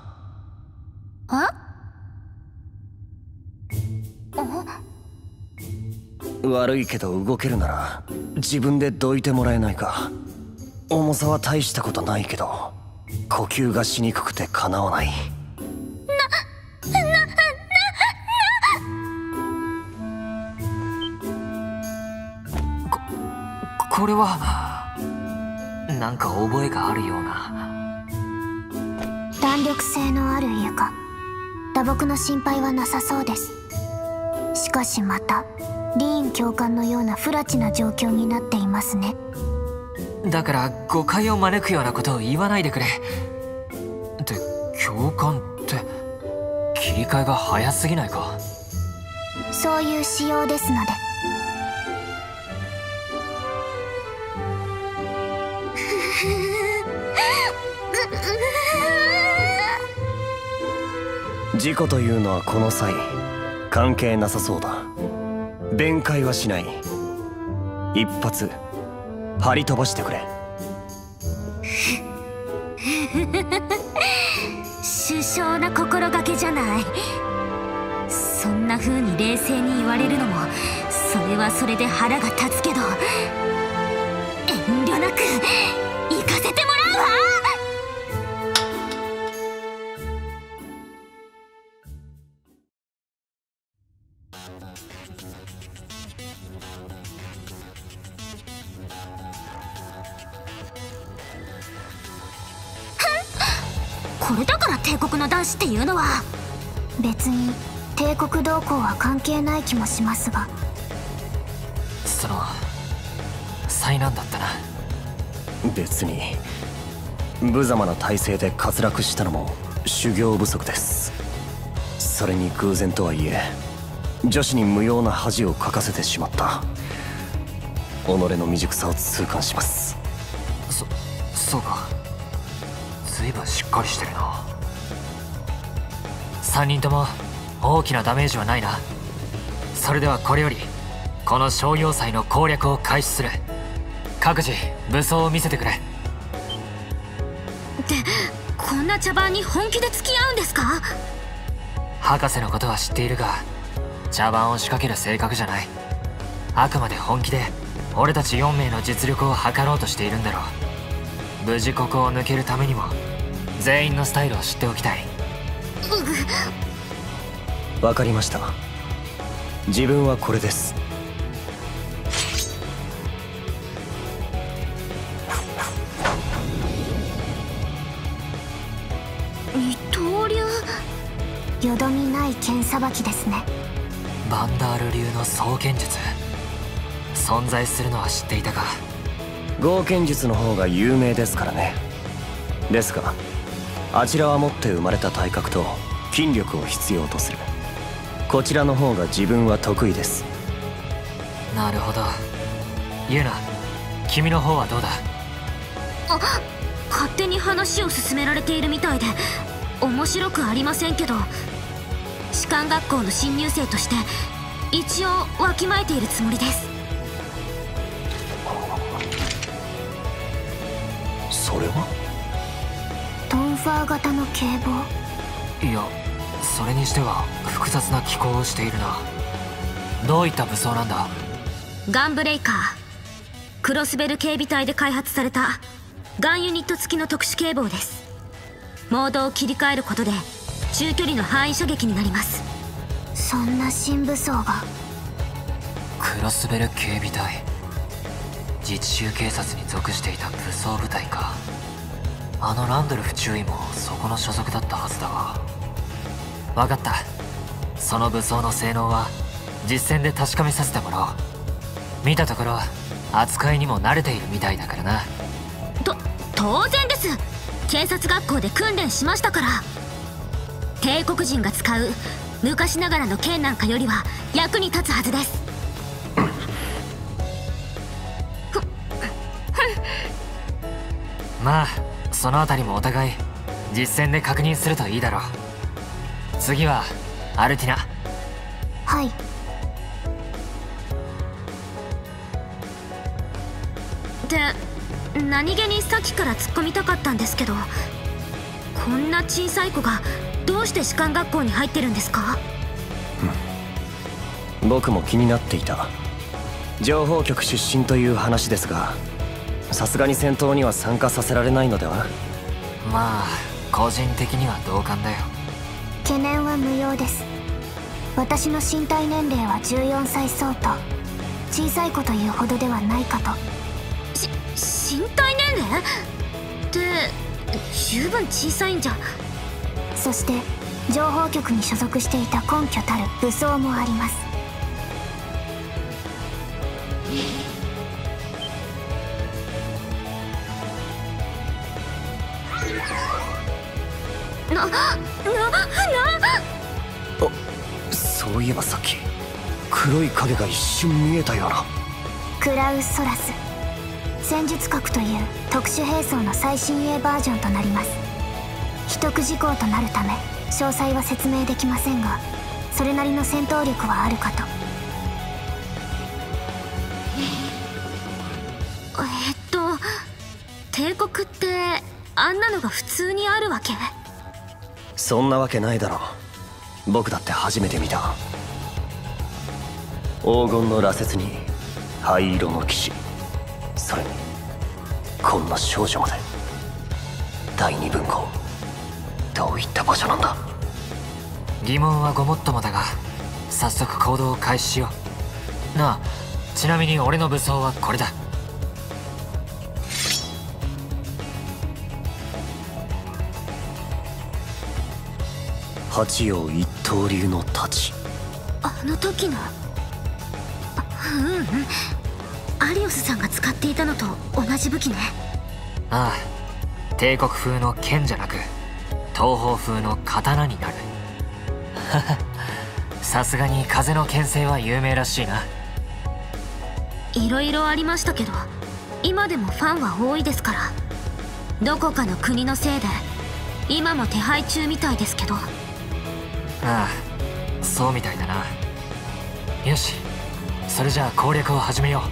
え？ 悪いけど動けるなら自分でどいてもらえないか。重さは大したことないけど呼吸がしにくくてかなわない。 な、な、な、な、 これはなんか覚えがあるような。 弾力性のある床、打撲の心配はなさそうです。しかしまたリーン教官のような不埒な状況になっていますね。 だから誤解を招くようなことを言わないでくれ。って教官って切り替えが早すぎないか。 そういう仕様ですので。 事故というのはこの際関係なさそうだ。弁解はしない。一発張り飛ばしてくれ。 首相な心がけじゃない。そんな風に冷静に言われるのもそれはそれで腹が立つけど、遠慮なく行かせてもらうわ。これだから帝国の男子っていうのは。 別に帝国同行は関係ない気もしますが。 その災難だったな。 別に無様な体勢で滑落したのも修行不足です。それに偶然とはいえ女子に無用な恥をかかせてしまった。己の未熟さを痛感します。 そそうか、随分しっかりしてるな。さんにんとも大きなダメージはないな。それではこれよりこの商業祭の攻略を開始する。各自武装を見せてくれ。 ってこんな茶番に本気で付き合うんですか？ 博士のことは知っているが茶番を仕掛ける性格じゃない。あくまで本気で俺たちよん名の実力を測ろうとしているんだろう。無事ここを抜けるためにも全員のスタイルを知っておきたい。 わかりました。自分はこれです。 二刀流。 よどみない剣さばきですね。 バンダール流の双剣術、存在するのは知っていたが。 剛剣術の方が有名ですからね。ですがあちらは持って生まれた体格と筋力を必要とする。こちらの方が自分は得意です。 なるほど。ユーナ、君の方はどうだ？ あ、勝手に話を進められているみたいで面白くありませんけど、士官学校の新入生として一応わきまえているつもりです。 それはトンファー型の警棒。 いや、それにしては複雑な機構をしているな。どういった武装なんだ？ ガンブレイカー、クロスベル警備隊で開発されたガンユニット付きの特殊警棒です。モードを切り替えることで中距離の範囲射撃になります。 そんな新武装が。 クロスベル警備隊、自治州警察に属していた武装部隊か。あのランドルフ中尉もそこの所属だったはずだが。分かった。その武装の性能は実戦で確かめさせてもらおう。見たところ扱いにも慣れているみたいだからな。 と当然です。警察学校で訓練しましたから。帝国人が使う昔ながらの剣なんかよりは役に立つはずです。 まあそのあたりもお互い実戦で確認するといいだろう。次はアルティナ。 はい。 で何気にさっきから突っ込みたかったんですけど、こんな小さい子がどうして士官学校に入ってるんですか？ 僕も気になっていた。情報局出身という話ですが、さすがに戦闘には参加させられないのでは？ まあ個人的には同感だよ。 懸念は無用です。私の身体年齢はじゅうよんさい相当。小さい子というほどではないかと。 身体年齢って十分小さいんじゃ。 そして情報局に所属していた根拠たる武装もあります。 な、な、な、 そういえばさっき黒い影が一瞬見えたような。 クラウス・ソラス、戦術核という特殊兵装の最新鋭バージョンとなります。秘匿事項となるため詳細は説明できませんが、それなりの戦闘力はあるかと。 えっと帝国ってあんなのが普通にあるわけ？ そんなわけないだろう。僕だって初めて見た。黄金の羅刹に灰色の騎士、それにこんな少女まで。第二分校、どういった場所なんだ？ 疑問はごもっともだが、早速行動を開始しよう。なあ、ちなみに俺の武装はこれだ。 八葉一刀流の太刀。 あの時の。うんうん、アリオスさんが使っていたのと同じ武器ね。 ああ、帝国風の剣じゃなく東方風の刀になる。さすがに風の剣聖は有名らしいな。 いろいろありましたけど、今でもファンは多いですから。どこかの国のせいで今も手配中みたいですけど。 ああ、そうみたいだな。よし、それじゃあ攻略を始めよ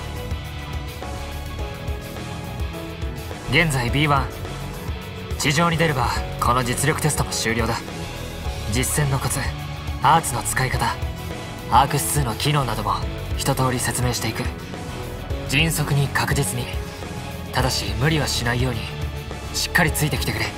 う。現在 ビーワン、 地上に出ればこの実力テストも終了だ。実戦のコツ、アーツの使い方、アークスツーの機能なども一通り説明していく。迅速に確実に、ただし無理はしないようにしっかりついてきてくれ。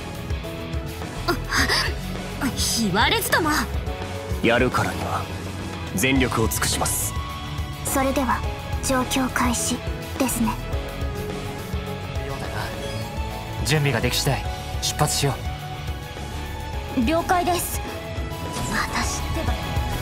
言われずとも。 やるからには全力を尽くします。 それでは状況開始ですね。 ようだな。準備ができ次第出発しよう。了解です。 私ってば。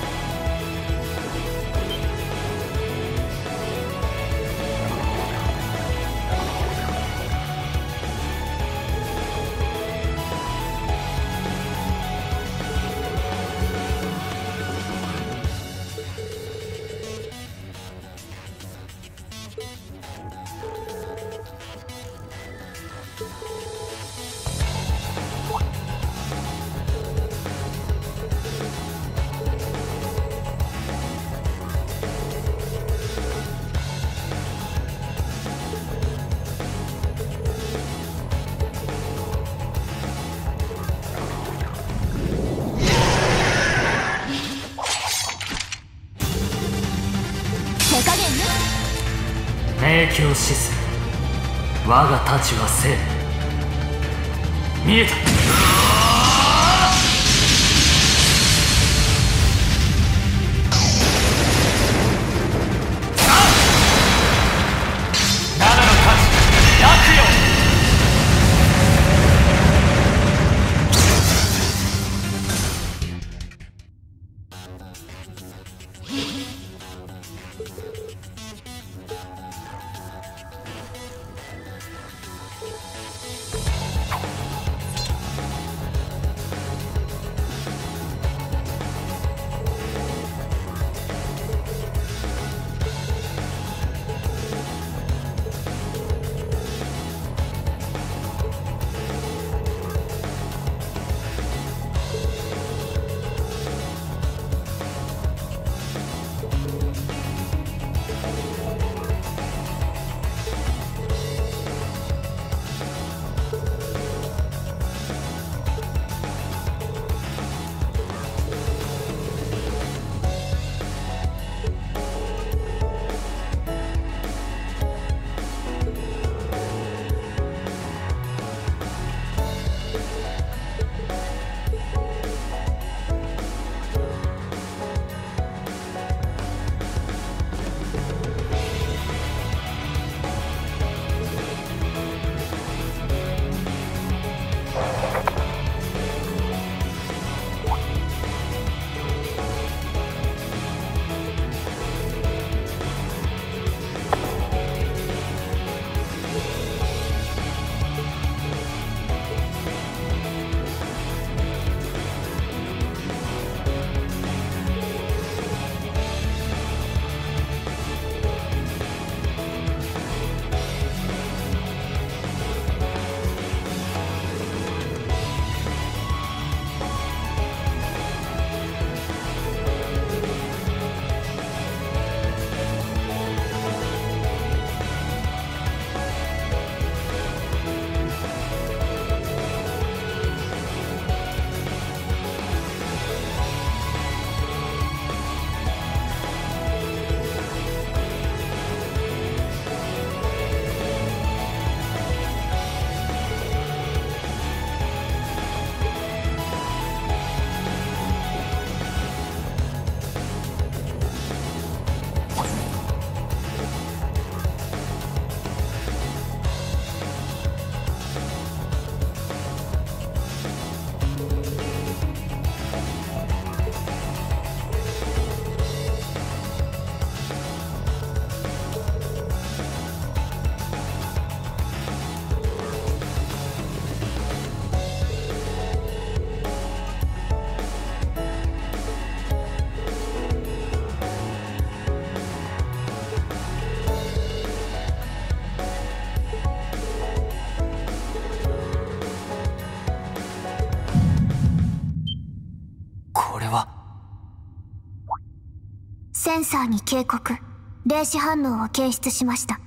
明鏡止水、我が太刀は生。見えた。 これは。 センサーに警告、霊視反応を検出しました。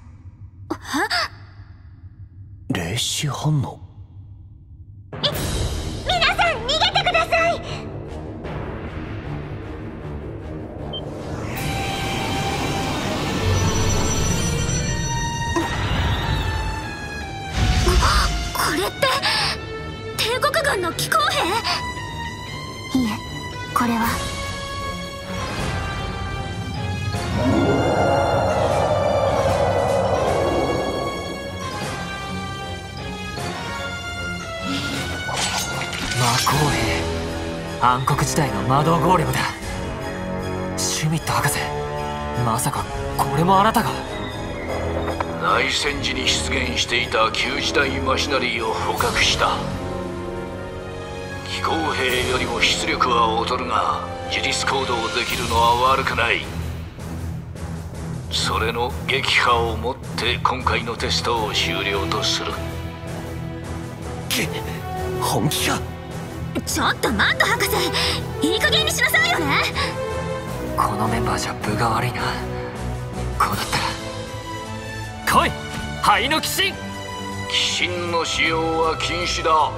霊視反応？ み皆さん逃げてください。 これって帝国軍の機構兵？ いえ、これは魔鋼兵、暗黒時代の魔導ゴーレムだ。シュミット博士、まさかこれもあなたが？ 内戦時に出現していた旧時代マシナリーを捕獲した。機構兵よりも出力は劣るが自立行動できるのは悪くない。それの撃破をもって今回のテストを終了とする。 本気か？ ちょっとマント博士、いい加減にしなさいよね。 このメンバーじゃ分が悪いな。こうなったら来い、灰の鬼神。 鬼神の使用は禁止だ。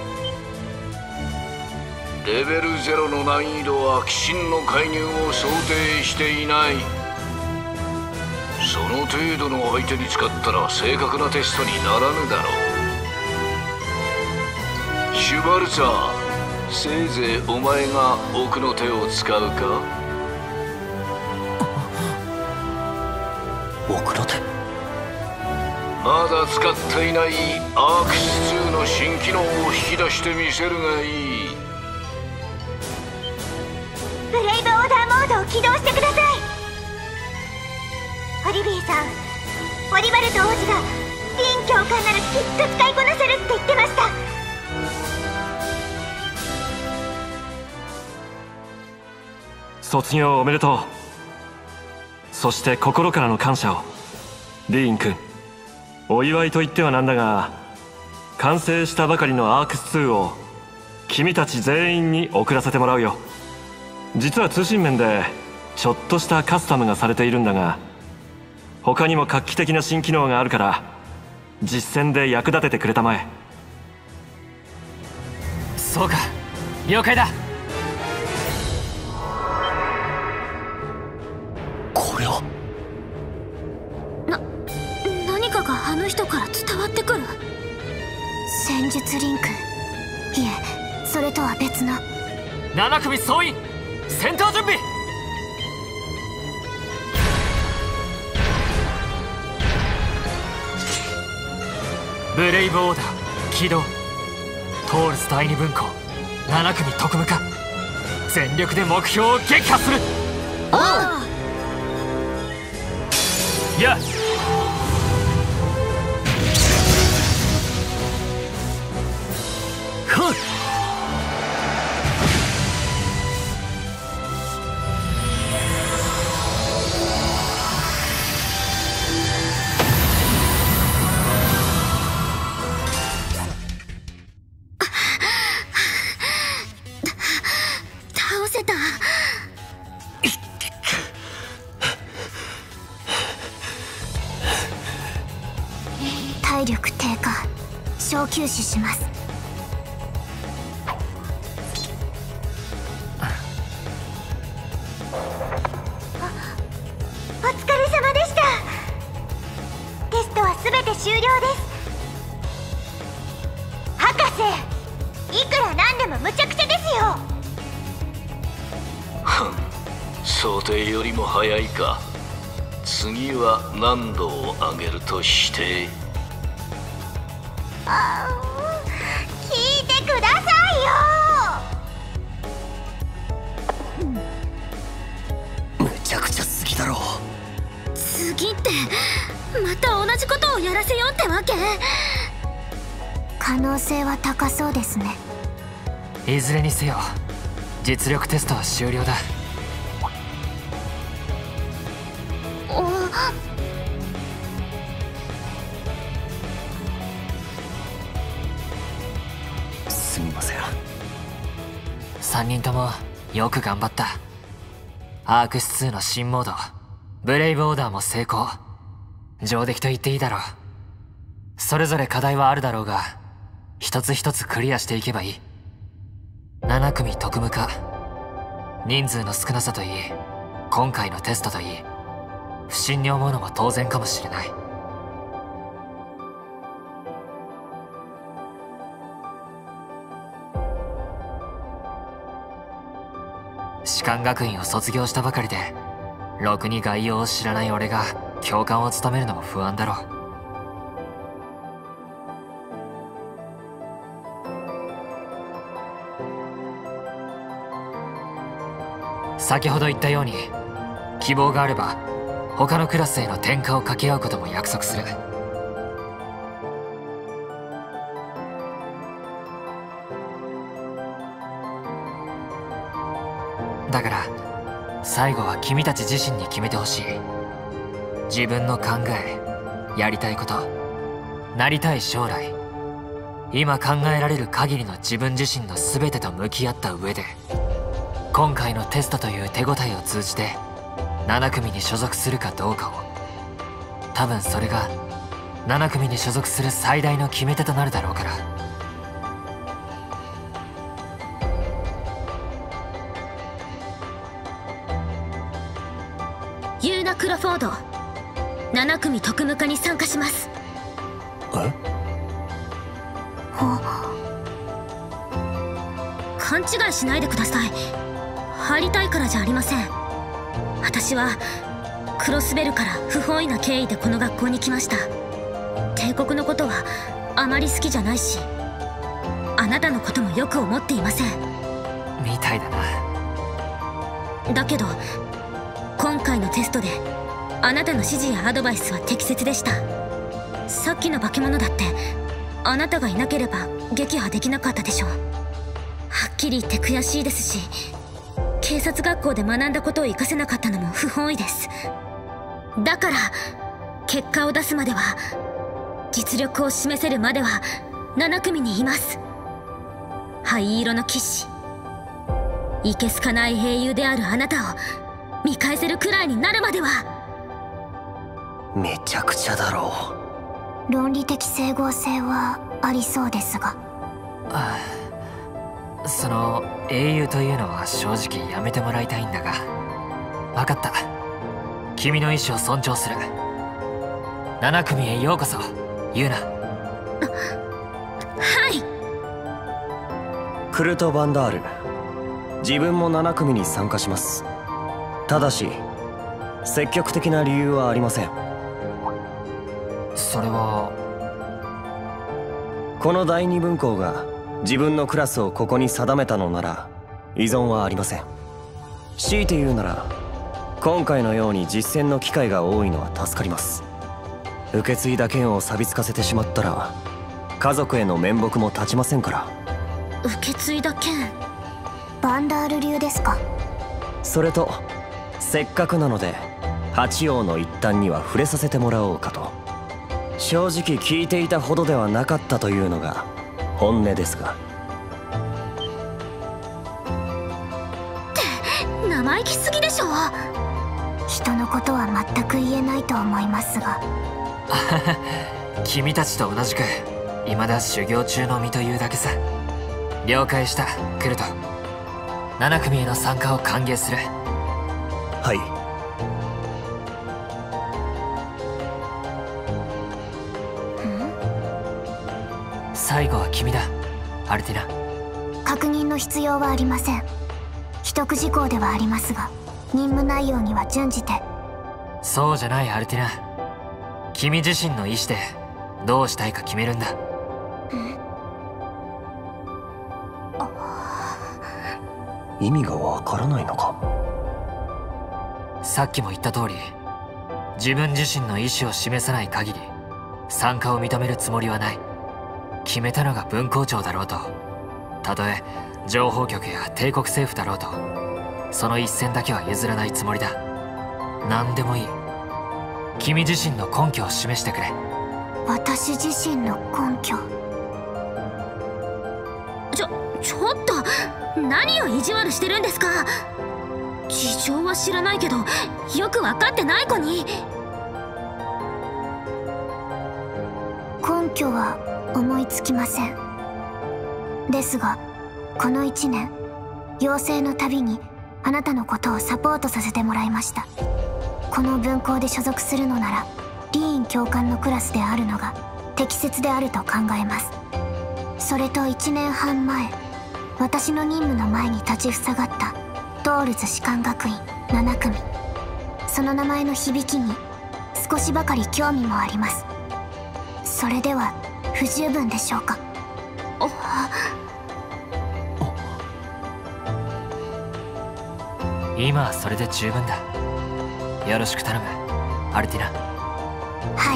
レベルゼロの難易度は鬼神の介入を想定していない。その程度の相手に使ったら正確なテストにならぬだろう。シュバルツァー、せいぜいお前が奥の手を使うか？ 奥の手？ まだ使っていないアークスツーの新機能を引き出してみせるがいい。 ブレイブオーダーモードを起動してください。オリビエさん、オリバルト王子がディーン教官ならきっと使いこなせるって言ってました。 卒業おめでとう。そして心からの感謝を。ディーン君、お祝いと言ってはなんだが、完成したばかりのアークスツーを君たち全員に送らせてもらうよ。実は通信面でちょっとしたカスタムがされているんだが、他にも画期的な新機能があるから実戦で役立ててくれたまえ。 そうか、了解だ。 これはな、何かがあの人から伝わってくる。 戦術リンク、いえ、それとは別の。 なな組総員、戦闘準備。ブレイブオーダー起動。トールス第二分校なな組特務課、全力で目標を撃破する。 おう。 やっはっ。 倒せた。 体力低下、小休止します。 お疲れ様でした。テストは全て終了です。博士、いくらなんでもむちゃくちゃですよ。 想定よりも早いか。次は難度を上げるとして。 あー、聞いてくださいよ。 むちゃくちゃすぎだろ。 次ってまた同じことをやらせようってわけ？ 可能性は高そうですね。 いずれにせよ実力テストは終了だ。 すみません。 さんにんともよく頑張った。アークスツーの新モードブレイブオーダーも成功。上出来と言っていいだろう。それぞれ課題はあるだろうが、一つ一つクリアしていけばいい。なな組特務課、人数の少なさといい、今回のテストといい、不審に思うのも当然かもしれない。士官学院を卒業したばかりで、ろくに概要を知らない俺が教官を務めるのも不安だろう。先ほど言ったように、希望があれば他のクラスへの転科を掛け合うことも約束する。だから最後は君たち自身に決めてほしい。自分の考え、やりたいこと、なりたい将来、今考えられる限りの自分自身の全てと向き合った上で、今回のテストという手応えを通じてなな組に所属するかどうかを。多分それがなな組に所属する最大の決め手となるだろうから。 ユーナ・クロフォード、なな組特務課に参加します。 え？ 勘違いしないでください。入りたいからじゃありません。私はクロスベルから不本意な経緯でこの学校に来ました。帝国のことはあまり好きじゃないし、あなたのこともよく思っていません。 みたいだな。 だけど今回のテストであなたの指示やアドバイスは適切でした。さっきの化け物だってあなたがいなければ撃破できなかったでしょう。はっきり言って悔しいですし、警察学校で学んだことを活かせなかったのも不本意です。だから結果を出すまでは、実力を示せるまではなな組にいます。灰色の騎士、いけすかない英雄であるあなたを見返せるくらいになるまでは。 めちゃくちゃだろう。論理的整合性はありそうですが、 ああ、その英雄というのは正直やめてもらいたいんだが。分かった、君の意志を尊重する。なな組へようこそ、ユーナ。 はい。 クルト・バンダール、自分もなな組に参加します。ただし積極的な理由はありません。 それはこの第二分校が自分のクラスをここに定めたのなら依存はありません。強いて言うなら今回のように実践の機会が多いのは助かります。受け継いだ剣を錆びつかせてしまったら家族への面目も立ちませんから。 受け継いだ剣、 バンダール流ですか。 それとせっかくなので八王の一端には触れさせてもらおうかと。正直聞いていたほどではなかったというのが本音ですが。 って生意気すぎでしょ。 人のことは全く言えないと思いますが君たちと同じく未だ修行中の身というだけさ。了解した、クルト。なな組への参加を歓迎する。 はい。 最後は君だ、アルティナ。 確認の必要はありません。秘匿事項ではありますが、任務内容には準じて。 そうじゃない、アルティナ。君自身の意思でどうしたいか決めるんだ。 意味がわからないのか。 さっきも言った通り、自分自身の意思を示さない限り参加を認めるつもりはない。決めたのが分校長だろうと、たとえ情報局や帝国政府だろうと、その一線だけは譲らないつもりだ。何でもいい。君自身の根拠を示してくれ。 私自身の根拠。 ちょ、ちちょっと何を意地悪してるんですか。事情は知らないけどよく分かってない子に。 根拠は思いつきません。ですがこのいちねん妖精の旅にあなたのことをサポートさせてもらいました。この分校で所属するのならリーン教官のクラスであるのが適切であると考えます。それといちねんはんまえ私の任務の前に立ちふさがったトールズ士官学院ななくみ、その名前の響きに少しばかり興味もあります。それでは不十分でしょうか。 今はそれで十分だ。よろしく頼むアルティナ。 はい。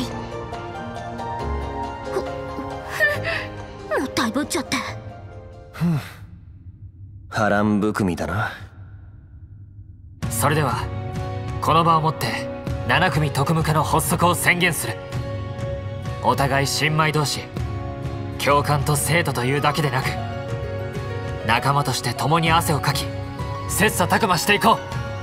もったいぶっちゃって。 ふん、波乱含みだな。 それではこの場をもってななくみ特務課の発足を宣言する。お互い新米同士、教官と生徒というだけでなく仲間として共に汗をかき切磋琢磨していこう。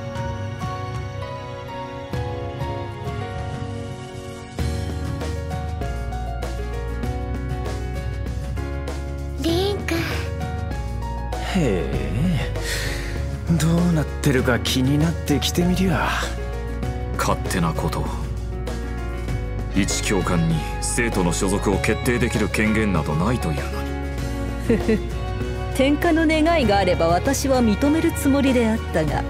リーン君。 へえ、どうなってるか気になってきてみりゃ。 勝手なことを。一教官に生徒の所属を決定できる権限などないというのに。 ふふ、天下の願いがあれば私は認めるつもりであったが。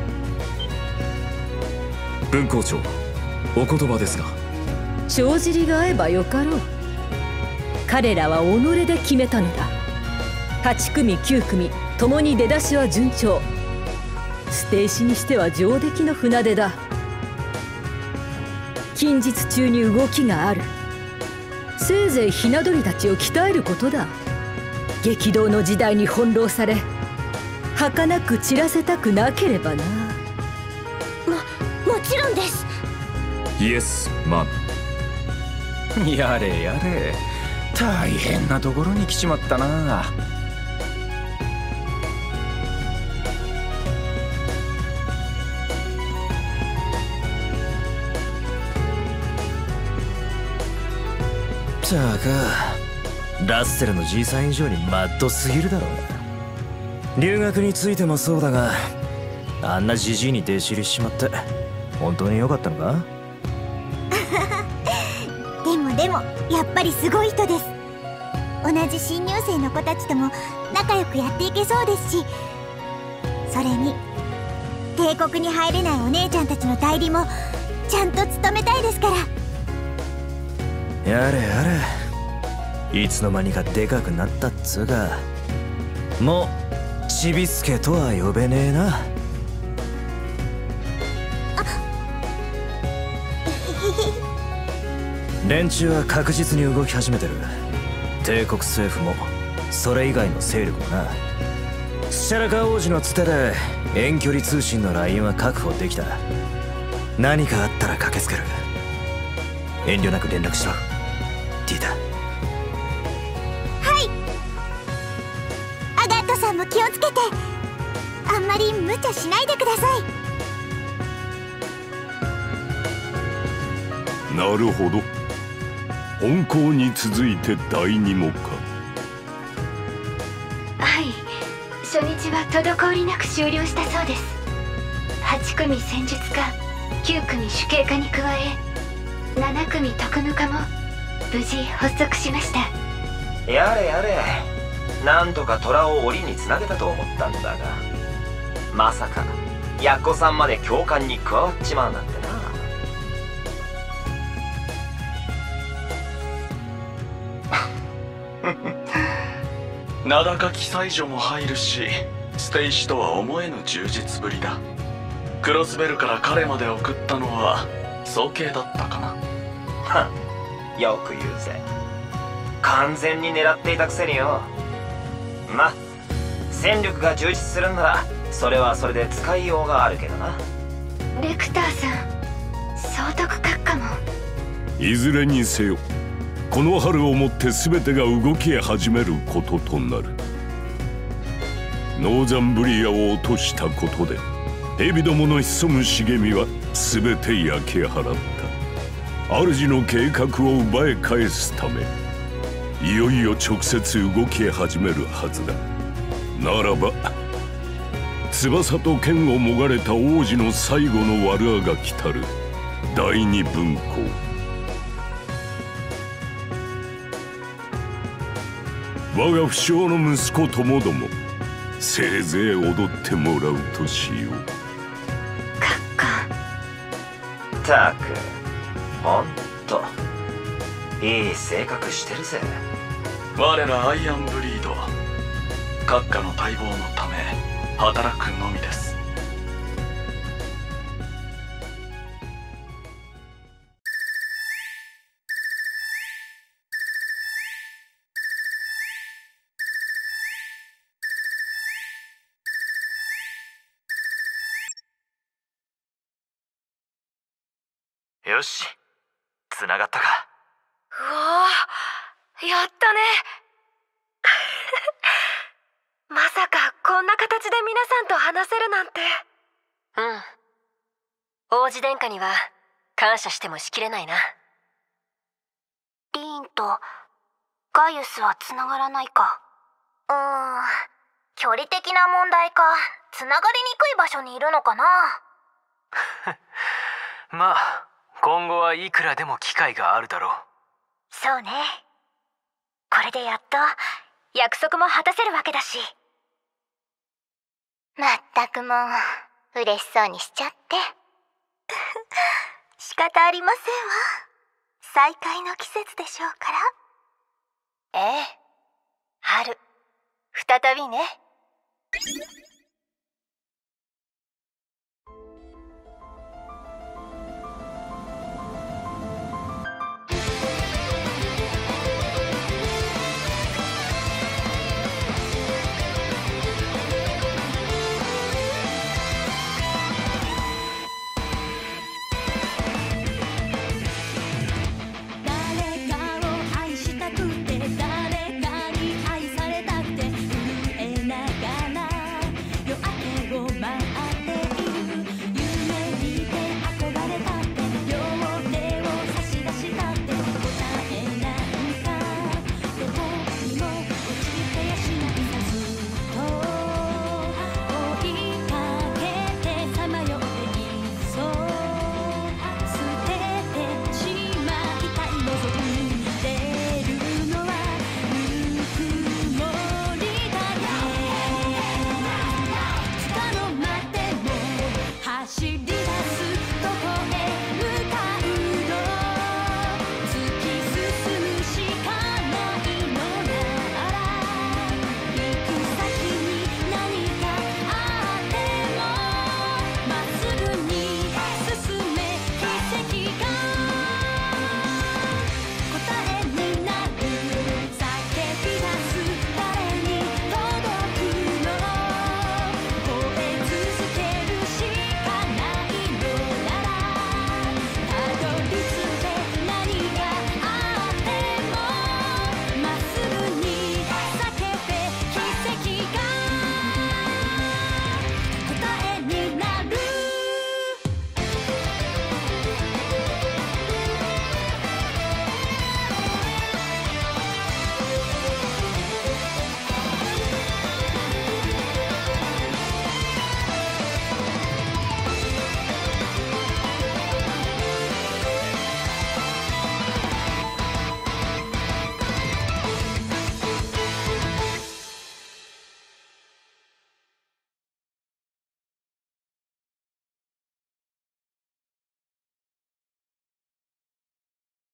分校長、お言葉ですが。 帳尻が合えばよかろう。彼らは己で決めたのだ。はちくみきゅうくみともに出だしは順調。捨て石にしては上出来の船出だ。近日中に動きがある。せいぜいひな鳥たちを鍛えることだ。激動の時代に翻弄され儚く散らせたくなければな。 も、もちろんです。 イエスマン。やれやれ、大変なところに来ちまったな。 さあか、ラッセルのじいさん以上にマッドすぎるだろう。留学についてもそうだが、あんなじじいに弟子入りしちまって本当に良かったのか。 でもでもやっぱりすごい人です。同じ新入生の子たちとも仲良くやっていけそうですし、それに帝国に入れないお姉ちゃんたちの代理もちゃんと務めたいですから。 やれやれ、いつの間にかでかくなったっつうか、もうちびすけとは呼べねえな。連中は確実に動き始めてる。帝国政府もそれ以外の勢力もな。シャラカ王子のつてで遠距離通信のラインは確保できた。何かあったら駆けつける。遠慮なく連絡しろ、ティータ。 はい。アガットさんも気をつけて、あんまり無茶しないでください。なるほど、本校に続いてだいにもか。 はい、初日は滞りなく終了したそうです。はちくみ戦術家、きゅうくみ主計科に加えななくみ特務課も無事発足しました。 やれやれ、なんとか虎を檻につなげたと思ったんだが、まさかヤッコさんまで教官に加わっちまうなんてな。名高き才女も入るし、捨て石とは思えぬ充実ぶりだ。クロスベルから彼まで送ったのは早計だったかな。 はっ、よく言うぜ。完全に狙っていたくせによ。ま、戦力が充実するんならそれはそれで使いようがあるけどな。 レクターさん、総督閣下も。 いずれにせよこの春をもって全てが動き始めることとなる。 ノーザンブリアを落としたことで蛇どもの潜む茂みは全て焼き払った。主の計画を奪い返すためいよいよ直接動き始めるはずだ。ならば翼と剣をもがれた王子の最後の悪あがきたる第二分校、我が不肖の息子ともどもせいぜい踊ってもらうとしよう。 ったくほんといい性格してるぜ。 我らアイアンブリード、閣下の待望のため働くのみです。 よし、つながったか。 うわー、やったね。まさかこんな形で皆さんと話せるなんて。 うん、王子殿下には感謝してもしきれないな。 リーンとガイウスはつながらないか。うーん、距離的な問題か。つながりにくい場所にいるのかな。 まあ今後はいくらでも機会があるだろう。 そうね。これでやっと約束も果たせるわけだし。まったくもう嬉しそうにしちゃって仕方ありませんわ。再会の季節でしょうから。 ええ、春再びね。